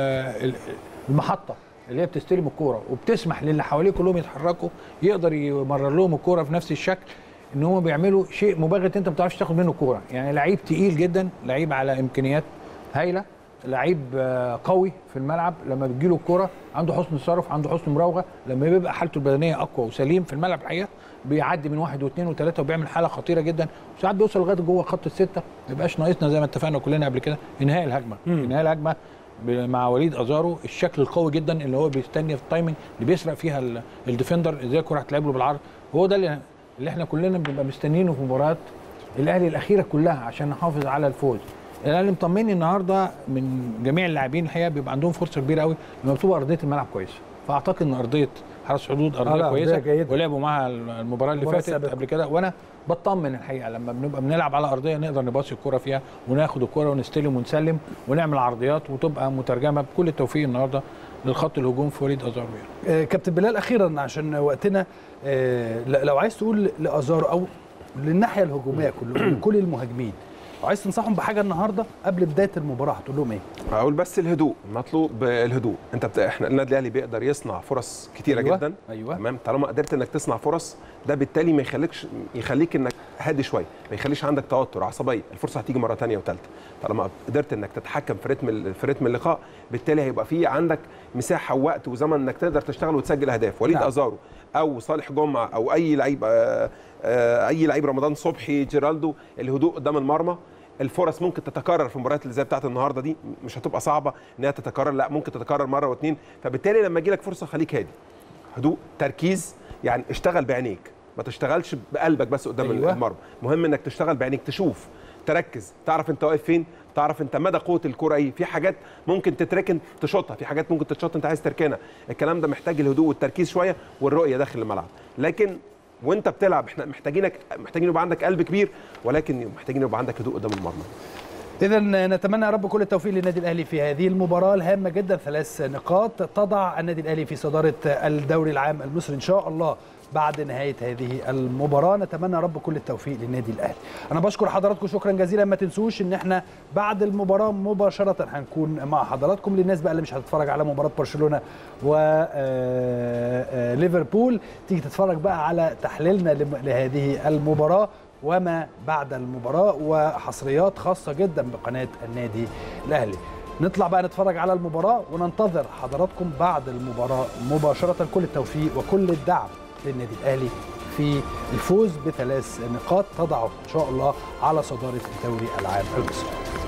والمحطه اللي هي بتستلم الكوره وبتسمح للي حواليه كلهم يتحركوا، يقدر يمرر لهم الكوره في نفس الشكل، ان هم بيعملوا شيء مباغت انت ما بتعرفش تاخد منه الكوره. يعني لعيب تقيل جدا، لعيب على امكانيات هايله، لعيب قوي في الملعب، لما بتجيله الكوره عنده حسن تصرف، عنده حسن مراوغه، لما بيبقى حالته البدنيه اقوى وسليم في الملعب الحقيقه بيعدي من 1 و2 و3 وبيعمل حاله خطيره جدا، وساعات بيوصل لغايه جوه خط السته. ما يبقاش ناقصنا زي ما اتفقنا كلنا قبل كده انهاء الهجمه. انهاء الهجمه مع وليد ازارو، الشكل القوي جدا اللي هو بيستني في التايمنج اللي بيسرق فيها الديفندر، ازاي الكوره هتلعب له بالعرض وهو ده اللي احنا كلنا بنبقى مستنيينه في مباريات الاهلي الاخيره كلها عشان نحافظ على الفوز. الاهلي مطمني النهارده من جميع اللاعبين الحقيقه بيبقى عندهم فرصه كبيره قوي لما بتبقى ارضيه الملعب كويسه، فاعتقد ان ارضيه حرس حدود ارضيه كويسه ولعبوا معاها المباراه اللي فاتت قبل كده، وانا بطمن الحقيقه لما بنبقى بنلعب على ارضيه نقدر نباصي الكره فيها وناخد الكره ونستلم ونسلم ونعمل عرضيات وتبقى مترجمه بكل التوفيق النهارده للخط الهجوم في وليد ازارو. كابتن بلال اخيرا عشان وقتنا، لو عايز تقول لازارو او للناحيه الهجوميه كل المهاجمين وعايز تنصحهم بحاجه النهارده قبل بدايه المباراه هتقول لهم ايه؟ اقول بس الهدوء، مطلوب الهدوء. احنا النادي الاهلي بيقدر يصنع فرص كتيره جدا. ايوه طالما قدرت انك تصنع فرص ده بالتالي ما يخليك انك هادي شويه، ما يخليش عندك توتر عصبيه، الفرصه هتيجي مره ثانيه وثالثه. طالما قدرت انك تتحكم في رتم اللقاء بالتالي هيبقى في عندك مساحه ووقت وزمن انك تقدر تشتغل وتسجل اهداف. وليد ازارو او صالح جمعه او اي لعيب رمضان صبحي جيرالدو، الهدوء قدام المرمى. الفرص ممكن تتكرر في المباريات اللي زي بتاعه النهارده دي، مش هتبقى صعبه انها تتكرر، لا ممكن تتكرر مره واثنين. فبالتالي لما يجي لك فرصه خليك هادي، هدوء، تركيز، يعني اشتغل بعينيك ما تشتغلش بقلبك بس قدام المرمى. مهم انك تشتغل بعينيك، تشوف، تركز، تعرف انت واقف فين، تعرف انت مدى قوه الكره ايه. في حاجات ممكن تتركن تشوطها، في حاجات ممكن تتشوط انت عايز تركنها. الكلام ده محتاج الهدوء والتركيز شويه والرؤيه داخل الملعب. لكن وانت بتلعب احنا محتاجين يبقى عندك قلب كبير، ولكن محتاجين يبقى عندك هدوء قدام المرمى. إذا نتمنى يا رب كل التوفيق للنادي الأهلي في هذه المباراة الهامة جدا. 3 نقاط تضع النادي الأهلي في صدارة الدوري العام المصري إن شاء الله بعد نهاية هذه المباراة. نتمنى يا رب كل التوفيق للنادي الأهلي. أنا بشكر حضراتكم شكرا جزيلا. ما تنسوش إن احنا بعد المباراة مباشرة هنكون مع حضراتكم. للناس بقى اللي مش هتتفرج على مباراة برشلونة وليفربول تيجي تتفرج بقى على تحليلنا لهذه المباراة وما بعد المباراة وحصريات خاصة جدا بقناة النادي الأهلي. نطلع بقى نتفرج على المباراة وننتظر حضراتكم بعد المباراة مباشرة. كل التوفيق وكل الدعم للنادي الأهلي في الفوز ب3 نقاط تضعه إن شاء الله على صدارة الدوري العام المصري.